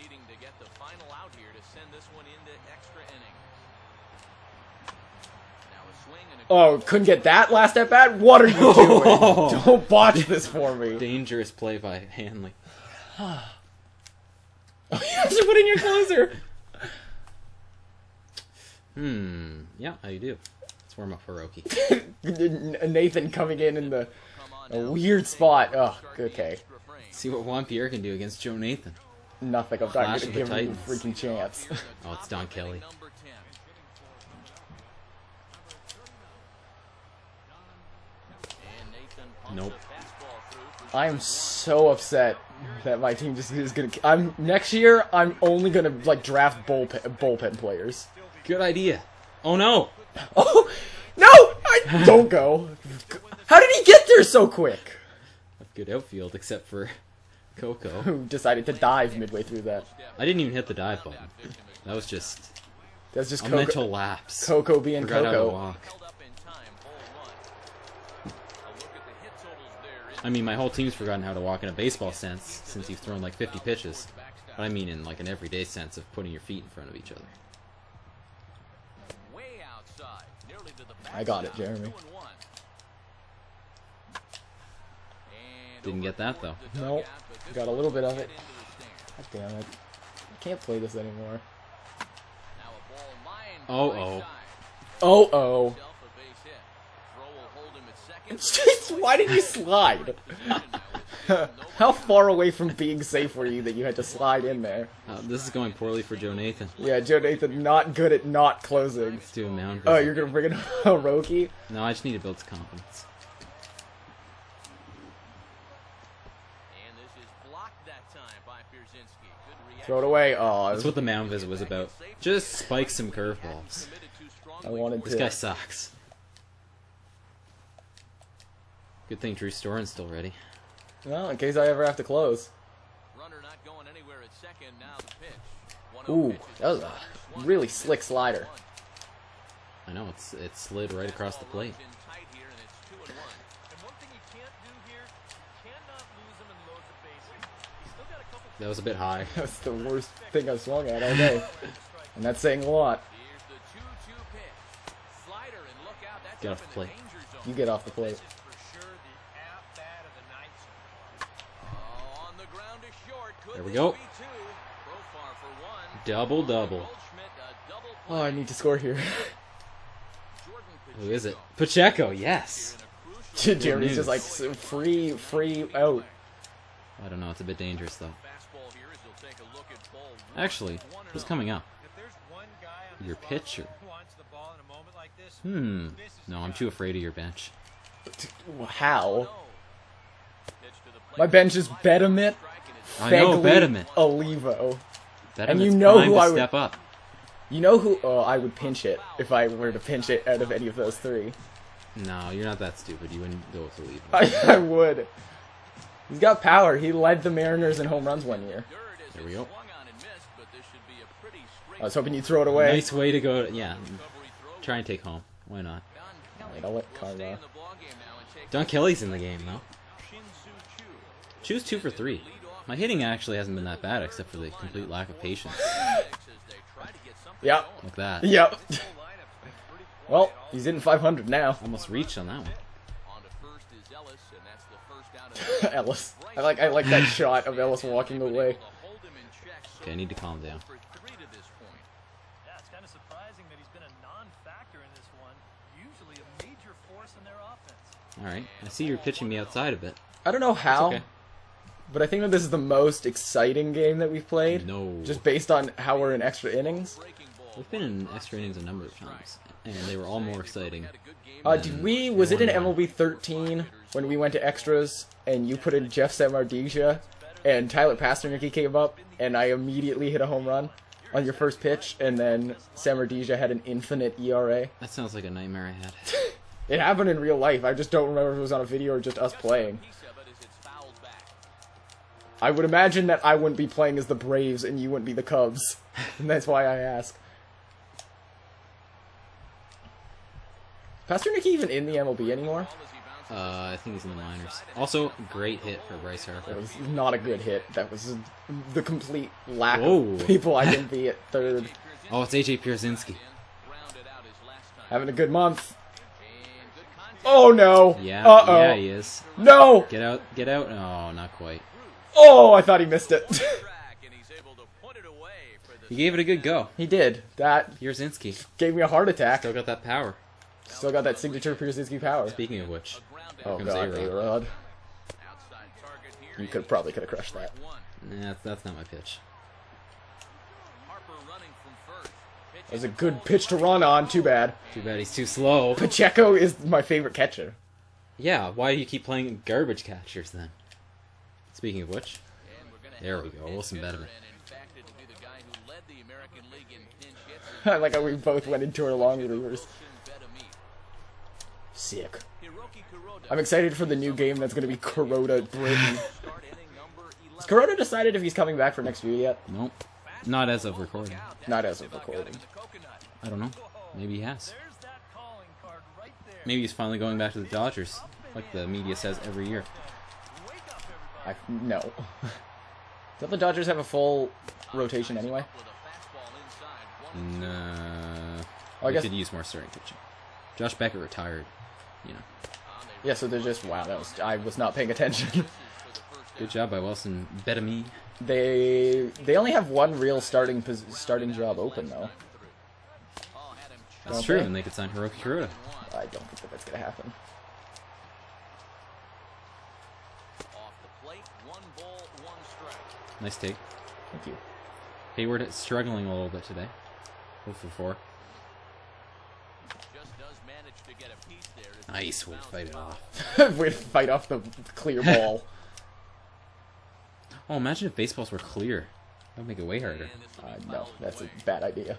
Oh, couldn't get that last at bat? What are you doing? Don't botch this for me. Dangerous play by Hanley. Oh, you have to put in your closer. Hmm. Yeah, how you do? Let's warm up for Roki. Nathan coming in in the a weird spot. Oh, okay. See what Juan Pierre can do against Joe Nathan. Nothing. I'm not Clash gonna of the give him a Titans. freaking chance. Oh, it's Don Kelly. Nope. I am so upset that my team just is gonna. I'm next year. I'm only gonna like draft bullpen bullpen players. Good idea. Oh no! Oh no! I don't go. How did he get there so quick? Good outfield, except for Coco. Who decided to dive midway through that? I didn't even hit the dive button. That was just That's just a Coco, mental lapse. Coco being Forgot how to Coco. walk. I mean, my whole team's forgotten how to walk in a baseball sense since you've thrown like fifty pitches. But I mean in like an everyday sense of putting your feet in front of each other. I got it, Jeremy. Didn't get that though. Nope. Got a little bit of it. God damn it. I can't play this anymore. Oh oh. Oh oh. Why did you slide? How far away from being safe were you that you had to slide in there? Uh, this is going poorly for Joe Nathan. Yeah, Joe Nathan not good at not closing. Let's do a mound. Oh, visit. you're gonna bring in a Roki? No, I just need to build some confidence. Throw it away. Oh, I That's was, what the mound visit was about. Just spike some curveballs. I wanted This to. guy sucks. Good thing Drew Storen's still ready. Well, in case I ever have to close. Ooh, that was a really slick slider. I know, it's it slid right across the plate. That was a bit high. That's the worst thing I've swung at all day. And that's saying a lot. Get off the plate. You get off the plate. There we go. Double double. Oh, I need to score here. Who is it? Pacheco, yes. Jeremy's news. just like so free, free out. I don't know, it's a bit dangerous though. Actually, who's coming up? Your pitcher. Hmm. No, I'm too afraid of your bench. How? My bench is Bedamit, I know, Fegley, Bedamit. Olivo. That And is you know prime who to I would- step up. You know who? Oh, I would pinch it if I were to pinch it out of any of those three. No, you're not that stupid. You wouldn't go with the lead. I, I would. He's got power. He led the Mariners in home runs one year. There we go. I was hoping you'd throw it away. Nice way to go. Yeah. Try and take home. Why not? Wait, I'll let Carla. Don Kelly's in the game, though. Choose two for three. My hitting actually hasn't been that bad, except for the complete lack of patience. Yep. Like that. Yep. Well, he's in five hundred now. Almost reached on that one. Ellis. I like I like that shot of Ellis walking away. Okay, I need to calm down. Yeah, it's kind of surprising that he's been a non-factor in this one. Usually a major force in their offense. Alright, I see you're pitching me outside a bit. I don't know how, okay. but I think that this is the most exciting game that we've played. No. Just based on how we're in extra innings. We've been in extra innings a number of times, and they were all more exciting. Uh, did we, was it in M L B thirteen when we went to extras and you put in Jeff Samardzija and Tyler Pasternak came up and I immediately hit a home run on your first pitch and then Samardzija had an infinite E R A? That sounds like a nightmare I had. It happened in real life. I just don't remember if it was on a video or just us playing. I would imagine that I wouldn't be playing as the Braves and you wouldn't be the Cubs. And that's why I ask. Pasternak even in the M L B anymore? Uh, I think he's in the minors. Also, great hit for Bryce Harper. That was not a good hit. That was the complete lack Whoa. of people I can be at third. Oh, it's A J Pierzynski. Having a good month. Oh no! Yeah, Uh-oh. yeah, he is. No! Get out, get out. Oh, not quite. Oh, I thought he missed it. He gave it a good go. He did. That Pierzynski. gave me a heart attack. Still got that power. Still got that signature Pierzynski power. Speaking of which, Oh comes god, A-Rod. A-Rod. You could probably could have crushed that. Nah, that's, that's not my pitch. That was a good pitch to run on. Too bad. Too bad he's too slow. Pacheco is my favorite catcher. Yeah, why do you keep playing garbage catchers then? Speaking of which, there we go, Wilson Bettman. I like how we both went into our long relievers. Sick. I'm excited for the new game that's going to be Kuroda Britain. Has Kuroda decided if he's coming back for next year yet? Nope. Not as of recording. Not as of recording. I don't know. Maybe he has. Maybe he's finally going back to the Dodgers, like the media says every year. I, no. Don't the Dodgers have a full rotation anyway? Nah. Oh, I we guess- could use more starting pitching. Josh Beckett retired. You know. Yeah, so they're just, wow, that was, I was not paying attention. Good job by Wilson Bettman. They they only have one real starting pos starting job open, though. That's Don't true, they? and they could sign Hiroki Kuroda. I don't think that that's going to happen. Nice take. Thank you. Hayward is struggling a little bit today. four for four. Nice, way to fight it off. Way to fight off the clear ball. Oh, imagine if baseballs were clear. That would make it way harder. Uh, no, that's a bad idea.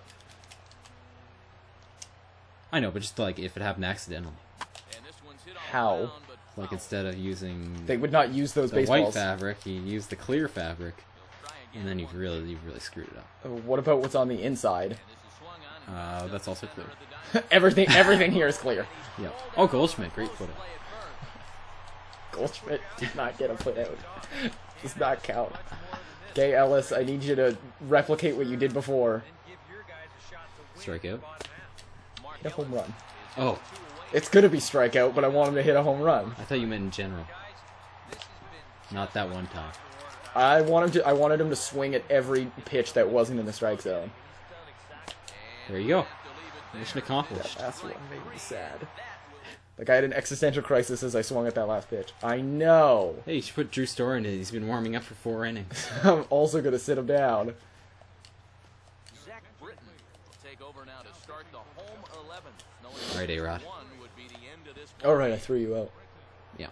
I know, but just like if it happened accidentally. How? Like instead of using They would not use those the baseballs. white fabric, you use the clear fabric, and then you've really, you've really screwed it up. Uh, What about what's on the inside? Uh, that's also clear. everything, everything here is clear. Yeah. Oh, Goldschmidt, great footing. Goldschmidt did not get a put out. Does not count. Gay Ellis, I need you to replicate what you did before. Strikeout. Hit a home run. Oh, It's gonna be strikeout, but I want him to hit a home run. I thought you meant in general. Not that one time. I want him to. I wanted him to swing at every pitch that wasn't in the strike zone. There you go. Mission accomplished. That last one made me sad. Like I had an existential crisis as I swung at that last pitch. I know. Hey, you should put Drew Storer in it. He's been warming up for four innings. I'm also gonna sit him down. All right, A-Rod. All right, I threw you out. Yeah.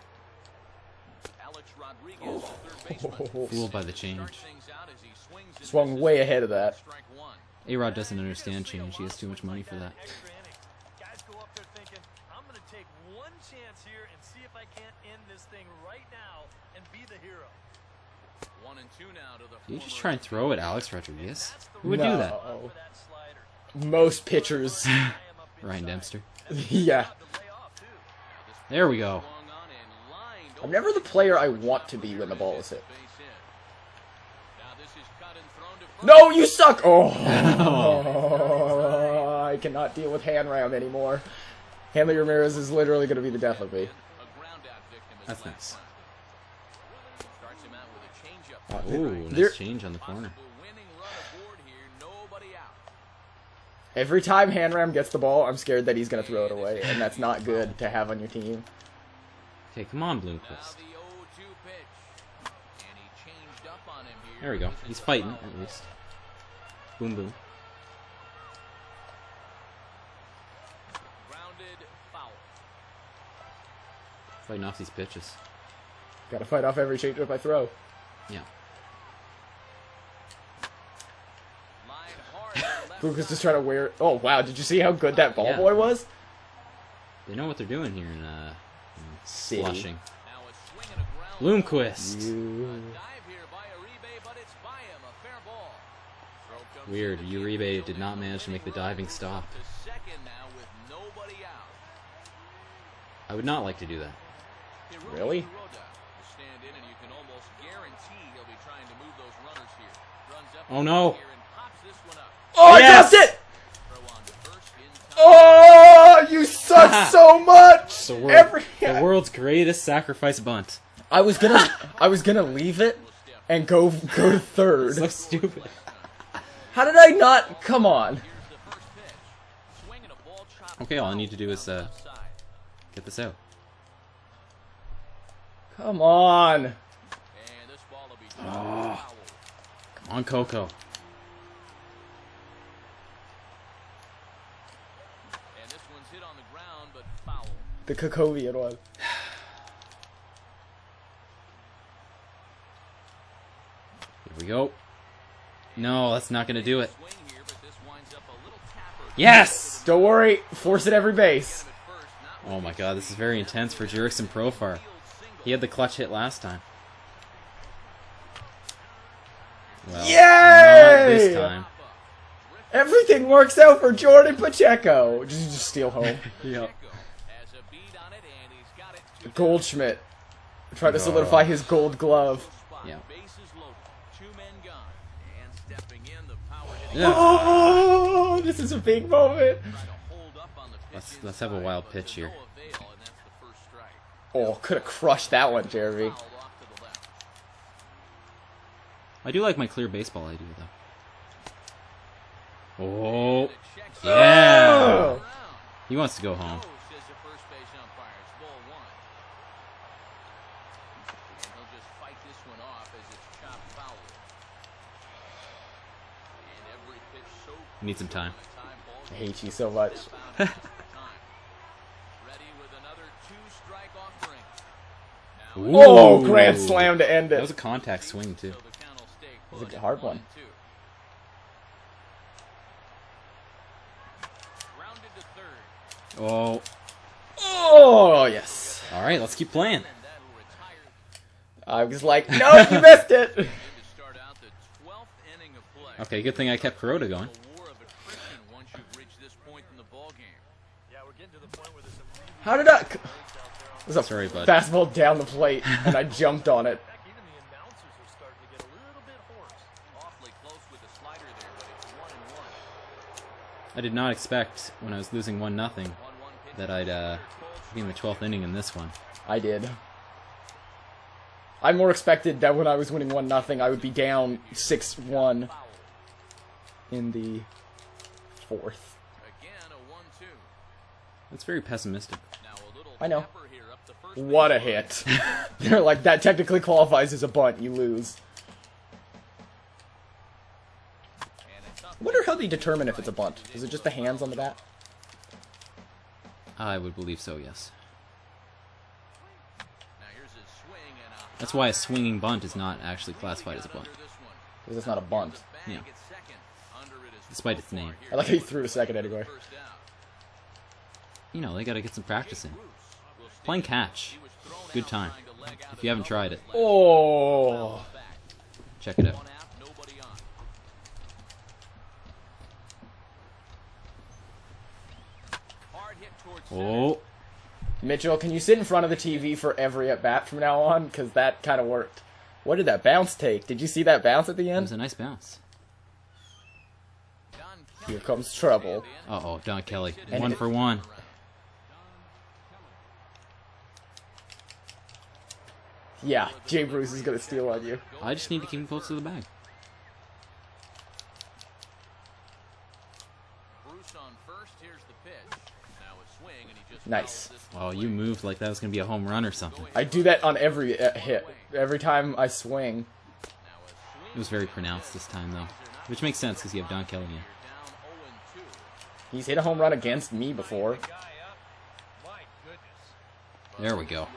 Oh, Fooled by the change. swung way ahead of that. A-Rod doesn't understand change. He has too much money for that. Guys go up there thinking, I'm going to take one chance here and see if I can't end this thing right now and be the hero. One and two now to the Did you just try and throw at Alex Rodriguez? Who would No. do that? Most pitchers. Ryan Dempster. Yeah. There we go. I'm never the player I want to be when the ball is hit. No, you suck! Oh, I cannot deal with hand ram anymore. Hanley Ramirez is literally going to be the death of me. That's nice. Uh, Ooh, nice there- change on the corner. Every time Hanram gets the ball, I'm scared that he's going to throw it away, and that's not good to have on your team. Okay, come on, Bloomquist. There we go. He's fighting, at least. Boom, boom. Fighting off these pitches. Got to fight off every changeup I throw. Yeah. Luke is just trying to wear. Oh wow! Did you see how good that ball Yeah. boy was? They know what they're doing here in, uh, in City. Flushing. Bloomquist. You... Weird. Uribe did not manage to make the diving stop. I would not like to do that. Really? Oh no! Oh, I Yes! dropped it! Oh, you suck so much! The, world, Every... the world's greatest sacrifice bunt. I was gonna, I was gonna leave it and go go to third. So stupid. How did I not? Come on. Okay, all I need to do is uh, get this out. Come on. Oh. Come on, Coco. The Kokovian one. Here we go. No, that's not gonna do it. Yes! Don't worry. Force it every base. Oh my god, this is very intense for Jurickson Profar. He had the clutch hit last time. Well, Yay! not this time. Everything works out for Jordan Pacheco. Just, just steal home. Yep. Goldschmidt. Try to solidify his gold glove. Yeah. Oh, this is a big moment. Let's let's have a wild pitch here. Oh, could have crushed that one, Jeremy. I do like my clear baseball idea though. Oh, yeah. Oh. He wants to go home. Need some time. I hate you so much. Oh, grand slam to end That was it. a contact swing too. It was a hard one. Oh, Oh, yes. all right. Let's keep playing. I was like, no, you missed it. Okay, good thing I kept Kuroda going. How did I? It was a Sorry, bud. fastball down the plate, and I jumped on it. I did not expect when I was losing one nothing that I'd uh, be in the twelfth inning in this one. I did. I more expected that when I was winning one nothing, I would be down six one in the fourth. That's very pessimistic. I know. What a hit. They're like, that technically qualifies as a bunt, you lose. I wonder how they determine if it's a bunt. Is it just the hands on the bat? I would believe so, yes. That's why a swinging bunt is not actually classified as a bunt. Because it's not a bunt. Yeah. Despite its name. I like how you threw to second anyway. You know, they gotta get some practice in. Playing catch. Good time. If you haven't tried it, Oh. check it out. Oh. Mitchell, can you sit in front of the T V for every at-bat from now on? Because that kind of worked. What did that bounce take? Did you see that bounce at the It end? was a nice bounce. Here comes trouble. Uh-oh, Don Kelly. And one it- for one. Yeah, Jay Bruce is going to steal on you. I just need to keep him close to the bag. Nice. Oh, you moved like that was going to be a home run or something. I do that on every uh, hit. Every time I swing. It was very pronounced this time, though. Which makes sense because you have Don Kelly in. He's hit a home run against me before. There we go.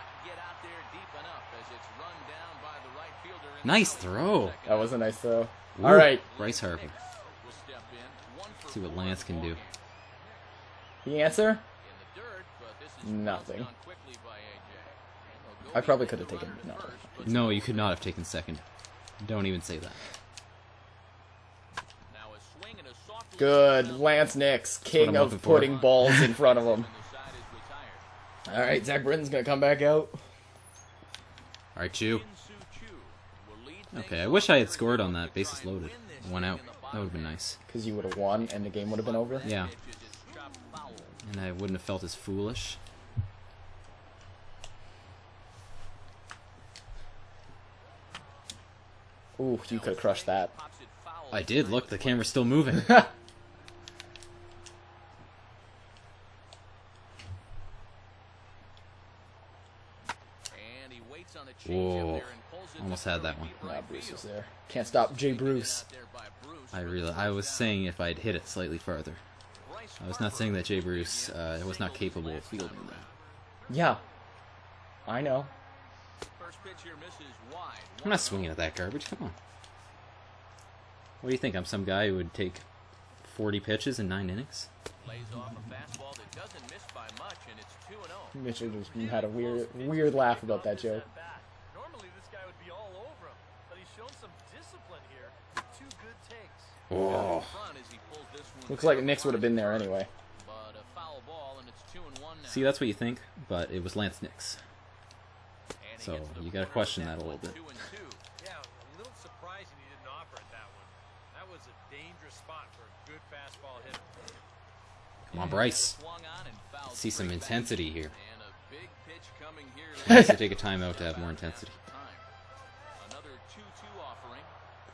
Nice throw. That was a nice throw. Ooh, All right. Bryce Harper. See what Lance can do. The answer? Nothing. I probably could have taken no. No, you could not have taken second. Don't even say that. Good. Lance Nix, king I'm of looking for. putting balls in front of him. All right, Zach Britton's going to come back out. All right, Chew. Okay, I wish I had scored on that. Bases loaded. One out. That would have been nice. Because you would have won and the game would have been over? Yeah. And I wouldn't have felt as foolish. Ooh, you could have crushed that. I did. Look, the camera's still moving. Whoa. Almost had that one. Nah, Bruce was there. Can't stop Jay Bruce. I really, I was saying if I'd hit it slightly farther. I was not saying that Jay Bruce uh, was not capable of fielding that. Yeah. I know. I'm not swinging at that garbage. Come on. What do you think? I'm some guy who would take forty pitches in nine innings? Mitchell just had a weird, weird laugh about that joke. Normally this guy would be all over him, but he's shown some discipline here. Two good takes. Oh. Looks like Nix would have been there anyway. See, that's what you think, but it was Lance Nix. So you gotta question that a little bit. Yeah, a little surprising he didn't offer it that one. That was a dangerous spot for a good fastball hitter. Come on, Bryce. See some intensity here. He has to take a timeout to have more intensity. Another two two offering.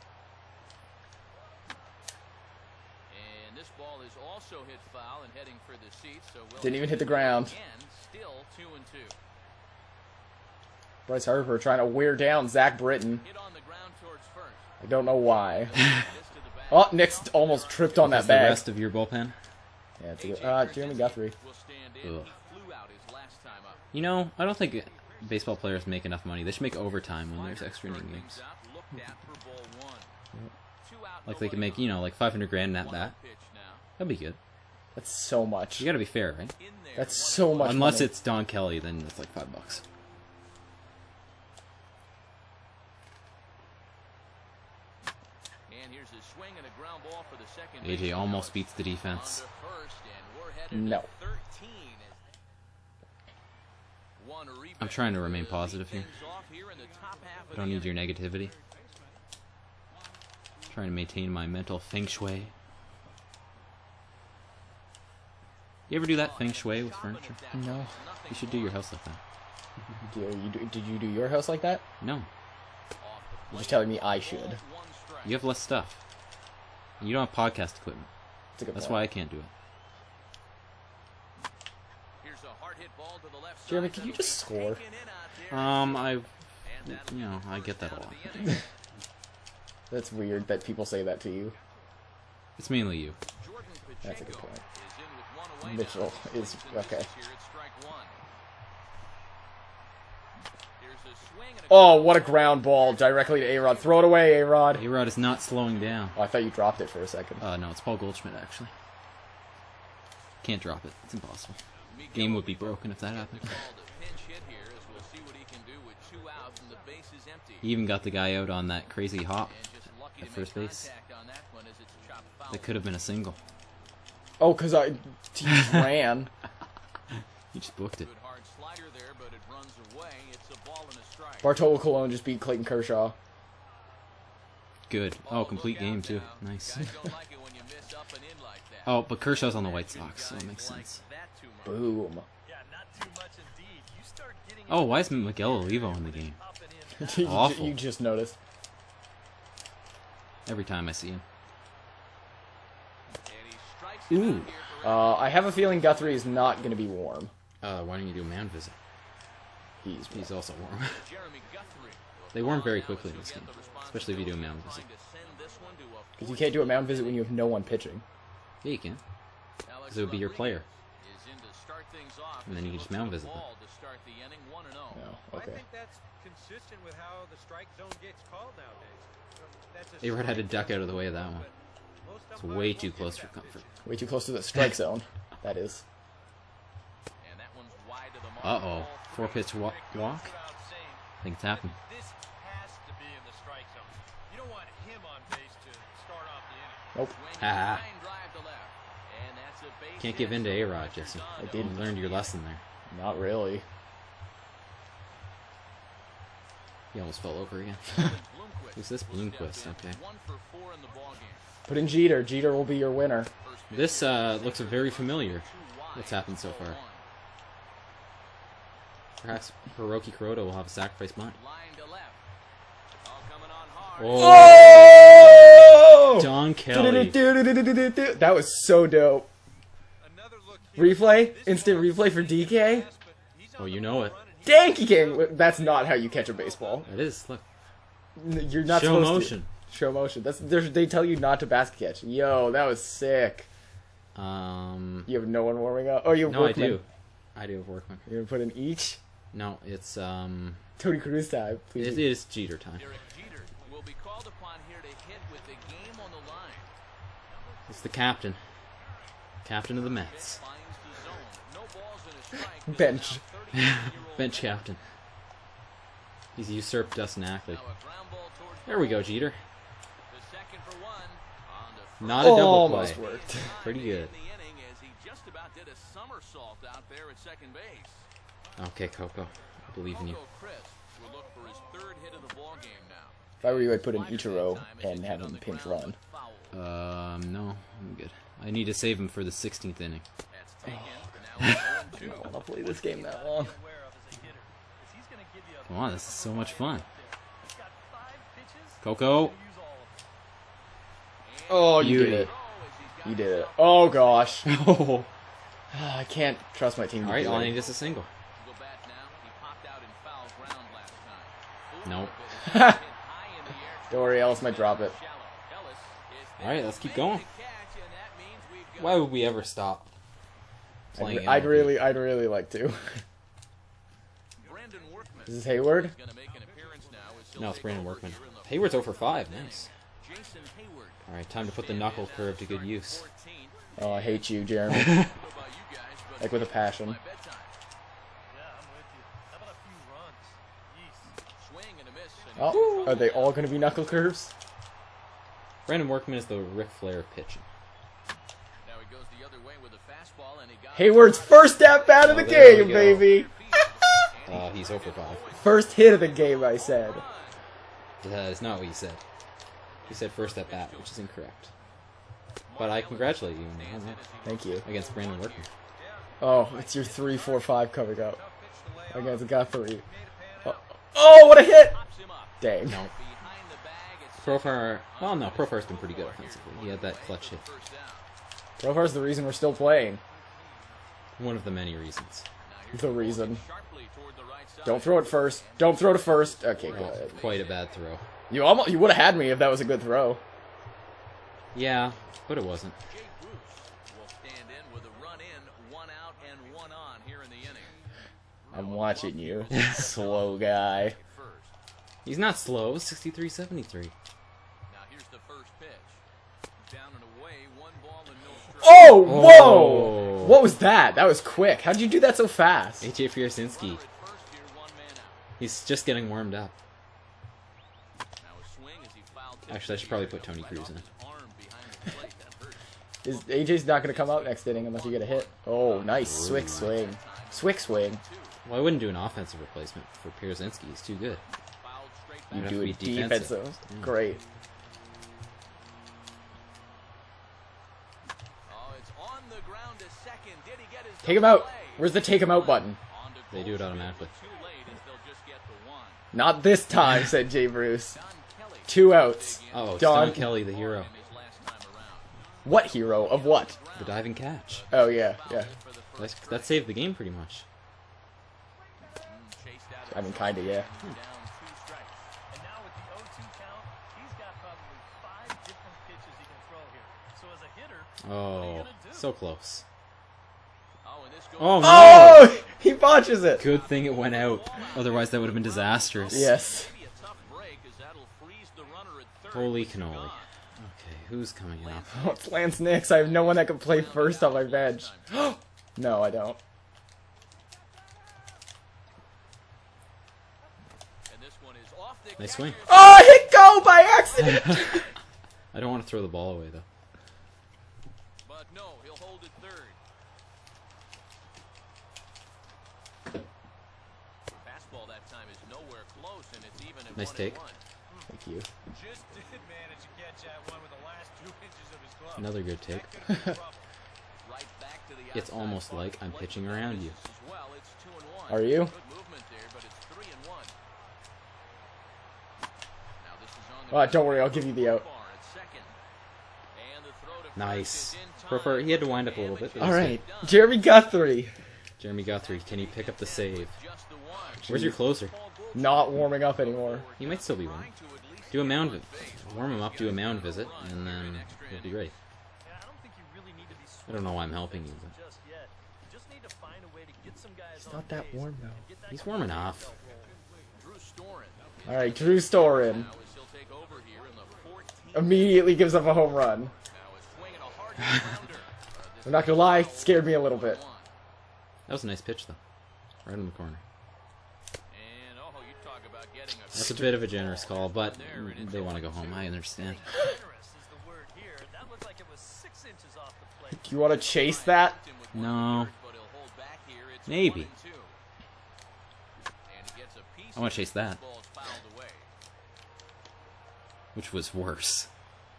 And this ball is also hit foul and heading for the seats. So we'll Didn't even hit the ground. again, still two and two. Bryce Harper trying to wear down Zach Britton. Hit on the ground towards first. I don't know why. Oh, Nix almost tripped on that That's the bag. rest of your bullpen? Yeah, it's a good, uh, Jeremy Guthrie. Will stand in. Ugh. He flew out his last time up. You know, I don't think baseball players make enough money. They should make overtime when there's extra inning games. Like they could make, you know, like five hundred grand in that bat. That'd be good. That's so much. You gotta be fair, right? That's so much Unless money. it's Don Kelly, then it's like five bucks. And here's his swing and a ground ball for the second. A J almost beats the defense. No. I'm trying to remain positive here. I don't need your negativity. I'm trying to maintain my mental feng shui. You ever do that feng shui with furniture? No. You should do your house like that. Do you do, did you do your house like that? No. You're just telling me I should. You have less stuff. You don't have podcast equipment. That's, a good That's point. why I can't do it. Jeremy, can you just score? Um, I, you know, I get that a lot. That's weird that people say that to you. It's mainly you. That's a good point. Mitchell is okay. Oh, what a ground ball directly to A-Rod. Throw it away, A-Rod. A-Rod is not slowing down. Oh, I thought you dropped it for a second. Uh, no, it's Paul Goldschmidt, actually. Can't drop it. It's impossible. Game would be broken if that happened. hit here as we'll see what he can do with two outs and the base is empty. He even got the guy out on that crazy hop And just lucky at to first make base. contact on that one as it's chopped foul. That could have been a single. Oh, because I he just ran. He just booked it. Good hard slider there, but it runs away. It's a ball and a strike. Bartolo Colon just beat Clayton Kershaw. Good. Oh, complete game too. Nice. Guys don't like it when you miss up and in like that. Oh, but Kershaw's on the White Sox, so it makes sense. That too much. Boom. Yeah, not too much indeed. You start getting Oh, why is Miguel Olivo in the game? up and in. you, Awful. you just noticed. Every time I see him. And he strikes him Ooh. out here for Uh, I have a feeling Guthrie is not going to be warm. Uh, why don't you do a man visit? He's He's also warm. Jeremy Guthrie. They warm very quickly in this game, especially if you do a mound visit. Trying to send this one to a because you can't do a mound visit when you have no one pitching. Yeah, you can. Alex Because it would be your player. is in to start things off And then as you he can just looks mound for the visit them. ball to start the inning, one and oh. No, I okay. think that's consistent with how the strike zone gets called nowadays. That's a A-Rod had to strike duck out of the way of that one. but most It's umpires way won't too give close you for that comfort. vision. Way too close to the strike zone. That is. And that one's wide to the mark. Uh-oh. Ball Four three. pitch wa walk? Without saying, I think it's happened. this has to be in the strike zone. You don't want him on base to start off the inning. Nope. Swinging Ah. line drive to left. And that's a base Can't hit, give in to so A-Rod, pressure's Jesse. on I to did. You learned your lesson there. Not really. He almost fell over again. Bloomquist Who's this will step Bloomquist? in. Okay. One for four in the ball game. Put in Jeter. Jeter will be your winner. First pitch This uh, looks very familiar. too wide. What's happened so far? One. Perhaps Hiroki Kuroda will have a sacrifice bunt. Line to left. All coming on hard. Oh! Oh! Don Kelly. That was so dope. Another look here. Replay? This Instant ball replay for D K? fast, but he's on Oh, you the know it. run and he's Danky King! That's not how you catch a baseball. It is. Look. You're not Show supposed motion. to. Show motion. That's there's- they tell you not to basket catch. Yo, that was sick. Um. You have no one warming up. Oh, you have No, I Workman. do. I do have Workman. You're gonna put in each. No, it's um. Tony Cruz time, please. It is Jeter time. Derek Jeter will be called upon here to hit with the game on the line. It's the captain. Captain of the Mets. Finds the zone. No balls in a strike. This is Bench. now thirty-seven-year-old Bench captain. He's usurped Dustin Ackley. Now a ground ball towards There we go, Jeter. the second for one. On to first. Not a double Almost play. worked. Pretty good. In the inning as he just about did a somersault out there at second base. Okay, Coco. I believe in you. Coco Chris will look for his third hit of the ball game now. If I were you, I'd put in Ichiro and have him pinch run. Um, no, I'm good. I need to save him for the sixteenth inning. That's taken. Now it's oh and two. I don't want to play this game that long. aware of as a hitter is he's going to give you a Come on, this is so much fun. He's got five pitches. Coco. He's gonna use all of them. Oh, you Beauty. did it. You did it. Oh, gosh. Oh. I can't trust my team to All right, do all I it. need is a single. Go back now. He popped out in foul ground last time. Nope. Hit high in the air. Don't worry, Ellis might drop it. Shallow. Ellis is All right, let's keep going. the catch, and that means we've got Why would we ever stop playing? I'd, I'd M L B? really, I'd really like to. Brandon Workman. Is this Hayward? Is gonna make an appearance now as he'll No, it's take Brandon over Workman. here in the Hayward's fourth over five. Nice. Jason Hayward. All right, time to put the knuckle curve to good use. fourteen. Oh, I hate you, Jeremy. I don't know about you guys, but Like with a passion. my bedtime. Yeah, I'm with you. How about a few runs? Yeesh. Swing and a miss. And Oh, are they all going to be knuckle curves? Brandon Workman is the Ric Flair of pitching. now he goes the other way with a fastball, and he got Hayward's first at bat of the Oh, there we game, go. baby. Uh, he's over five. First hit of the game, I said. That is not what you said. You said first at bat, which is incorrect. But I congratulate you on that Thank you. against Brandon Workman. Oh, it's your three, four, five coming up against Guthrie. Oh, oh, what a hit! pops him up. Dang. No. Behind the bag, it's Profar, well, no, Profar's been pretty good offensively. He had that clutch hit. first down. So far's the reason we're still playing. One of the many reasons. The reason. Sharply toward the right side. Don't throw it first. Don't throw to first. Okay, Oh, good. quite a bad throw. You almost, you would have had me if that was a good throw. Yeah, but it wasn't. Jay Bruce will stand in with a run in, one out, and one on here in the inning. I'm watching you, slow guy. First. He's not slow. sixty-three seventy-three. Now here's the first pitch. Down and away, one ball and no strike. Oh, whoa! Oh. What was that? That was quick. How'd you do that so fast? A J Fiersinski. He's just getting warmed up. Now a swing as he fouled tip Actually, I should probably put Tony Cruz in. his arm behind the plate. That hurt. Is A J's not going to come out next inning unless you get a hit. Oh, nice. Swick swing. Swick swing. Well, I wouldn't do an offensive replacement for Pierzynski. He's too good. Fouled straight You back. do be it defensive. defensive. Yeah. Great. Oh, it's on the ground to second. Did he get his Take him double out. play? Where's the take him out button? On to They do it Goldschmidt, automatically. but too late as they'll just get the one. Not this time, said Jay Bruce. Don Kelly Two outs. Oh, it's Don- Don Kelly, the hero. in his last time around. What hero? Of what? The diving catch. Oh, yeah, yeah. For the That's, first that saved the game pretty much. mm, chased out I mean, kinda, yeah. down two strikes. And now with the oh two count, he's got probably five different pitches he can throw here. So as a hitter, Oh, so close. Oh, and this goes Oh, no! Oh! He botches it! Good thing it went out. Otherwise, that would have been disastrous. Yes. maybe a tough break as that'll freeze the runner at third. Holy with two cannoli. gone. Okay, who's coming up? Oh, it's Lance Nix. I have no one that can play first on my bench. No, I don't. And this one is off the Nice swing. catcher's- Oh, I hit go by accident! I don't want to throw the ball away, though. But no, he'll hold it third. Fastball that time is nowhere close, and it's even at Nice one take. and one. Thank you. Just did manage to catch that one with the last two inches of his glove. Another good take. That could be trouble. Right back to the It's outside almost spot. like I'm Blake pitching with that around you. misses as well. It's two and one. Are you? Good movement there, but it's three and one. Now this is on the Oh, don't worry, I'll give you the out. bar at second. And the throw to first Nice. is in time. Prefer, he had to wind up a little bit. but it was Alright. Jeremy Guthrie. good. Jeremy Guthrie, can he pick up the save? Just the one. Where's your closer? Not warming up anymore. He might still be one. Do a mound visit. Warm him up, do a mound visit, and then he'll be great. yeah, I don't think you really need to be I don't know why I'm helping you, but just yet. You just need to find a way to get some guys on Not that base warm, though. and get that he's warm enough. Drew Storen. Alright, Drew Storen. Now as he'll take over here in the fourteenth. Immediately gives up a home run. Now a swing and a hard grounder. Uh, this I'm not gonna lie, it scared me a little bit. That was a nice pitch, though. Right in the corner. And oh, you talk about getting a That's a bit of a generous call, but they want to go home. I understand. generous is the word here. That looked like it was six inches off the plate. Do you want to chase that? No. but he'll hold back here. It's Maybe. one and two. And he gets a piece I wanna of chase it. that. Ball's fouled away. Which was worse.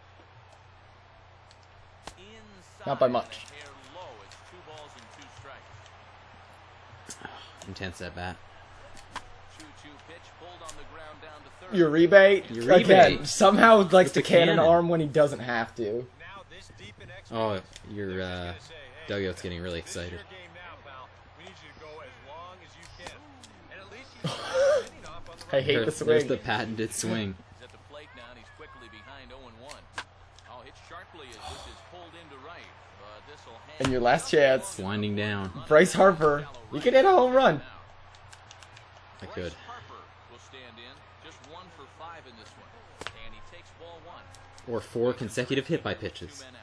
Inside Not by and a much. hair low. It's two balls and two strikes. Intense at bat. two two pitch pulled on the ground down to third. Uribe, Uribe. again, somehow likes With to the cannon cannon. arm when he doesn't have to. Now this deep in extra Oh, innings, your they're just uh, gonna say, hey, dugout's getting really this is your excited. game now, pal. We need you to go as long as you can. And at least you start spinning off on the I right hate There- the There's swing. the patented swing. He's at the plate now, and he's quickly behind oh and one. Oh, hit sharply as this is pulled into right. But this'll hang And your last chance, Winding down. Bryce Harper. You could hit a home run. I could. Bryce Harper will stand in. Just one for five in this one. And he takes ball one. Or four consecutive hit by Two pitches. men out.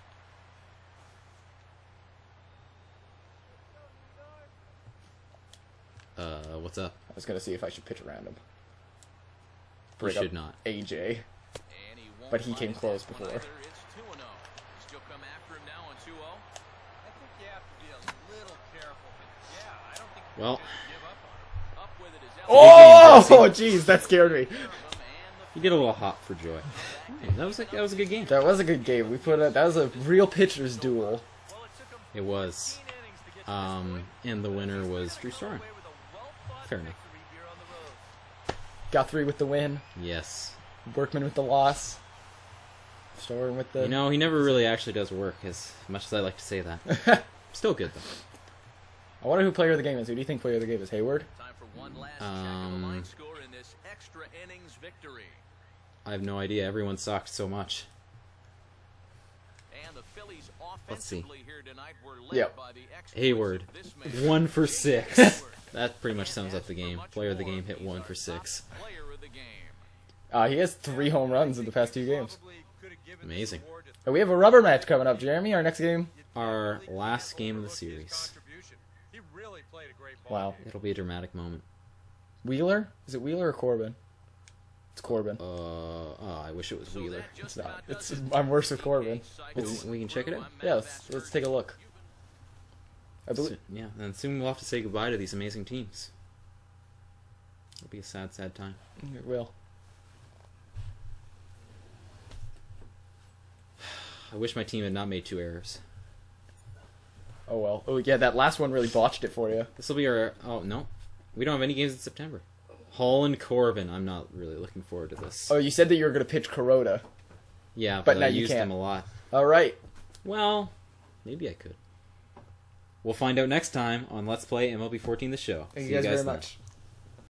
Uh, what's up? I was gonna see if I should pitch around him. You Bring up should not. A J. And he won't But he mind came this close one before. either. It's two and oh. Still come after him now on two oh. I think you have to be a little careful. But yeah, I don't think you Oh! Well. can just give up on him. Up with it is Oh, Jesse. jeez, that scared me. You get a little hot for joy. Hey, that was a, that was a good game. That was a good game. We put a, that was a real pitcher's duel. It was. Um, and the winner was Drew Storen. Fair enough. Guthrie with the win. Yes. Workman with the loss. Storen with the. You know, he never really actually does work, as much as I like to say that. Still good, though. I wonder who player of the game is. Who do you think player of the game is? Hayward? Time for one last check Um, of the line score in this extra innings victory. I have no idea. Everyone sucked so much. And the Phillies Let's see. offensively here tonight were led Yep. by the exploits Hayward. of this man. One for six. That pretty much sums up the game. Player of the game hit one for six. Player of the game. Uh, he has three home runs in the past two games. Probably could have given Amazing. this award to And we have a rubber match coming up, Jeremy. Our next game. Our last game of the look at his series. contribution. He really played a great ball Wow. game. It'll be a dramatic moment. Wheeler? Is it Wheeler or Corbin? It's Corbin. Uh, oh, I wish it was Wheeler. It's not. It's I'm worse with Corbin. It's We can check it out. yeah. Let's, let's take a look. I believe. So- yeah, and soon we'll have to say goodbye to these amazing teams. It'll be a sad, sad time. It will. I wish my team had not made two errors. Oh well. Oh yeah, that last one really botched it for you. This will be our... Oh, no. We don't have any games in September. Hall and Corbin. I'm not really looking forward to this. Oh, you said that you were going to pitch Kuroda. Yeah, but but, now I you used can't. him a lot. All right. Well, maybe I could. We'll find out next time on Let's Play M L B fourteen The Show. Thank See you guys very then. much.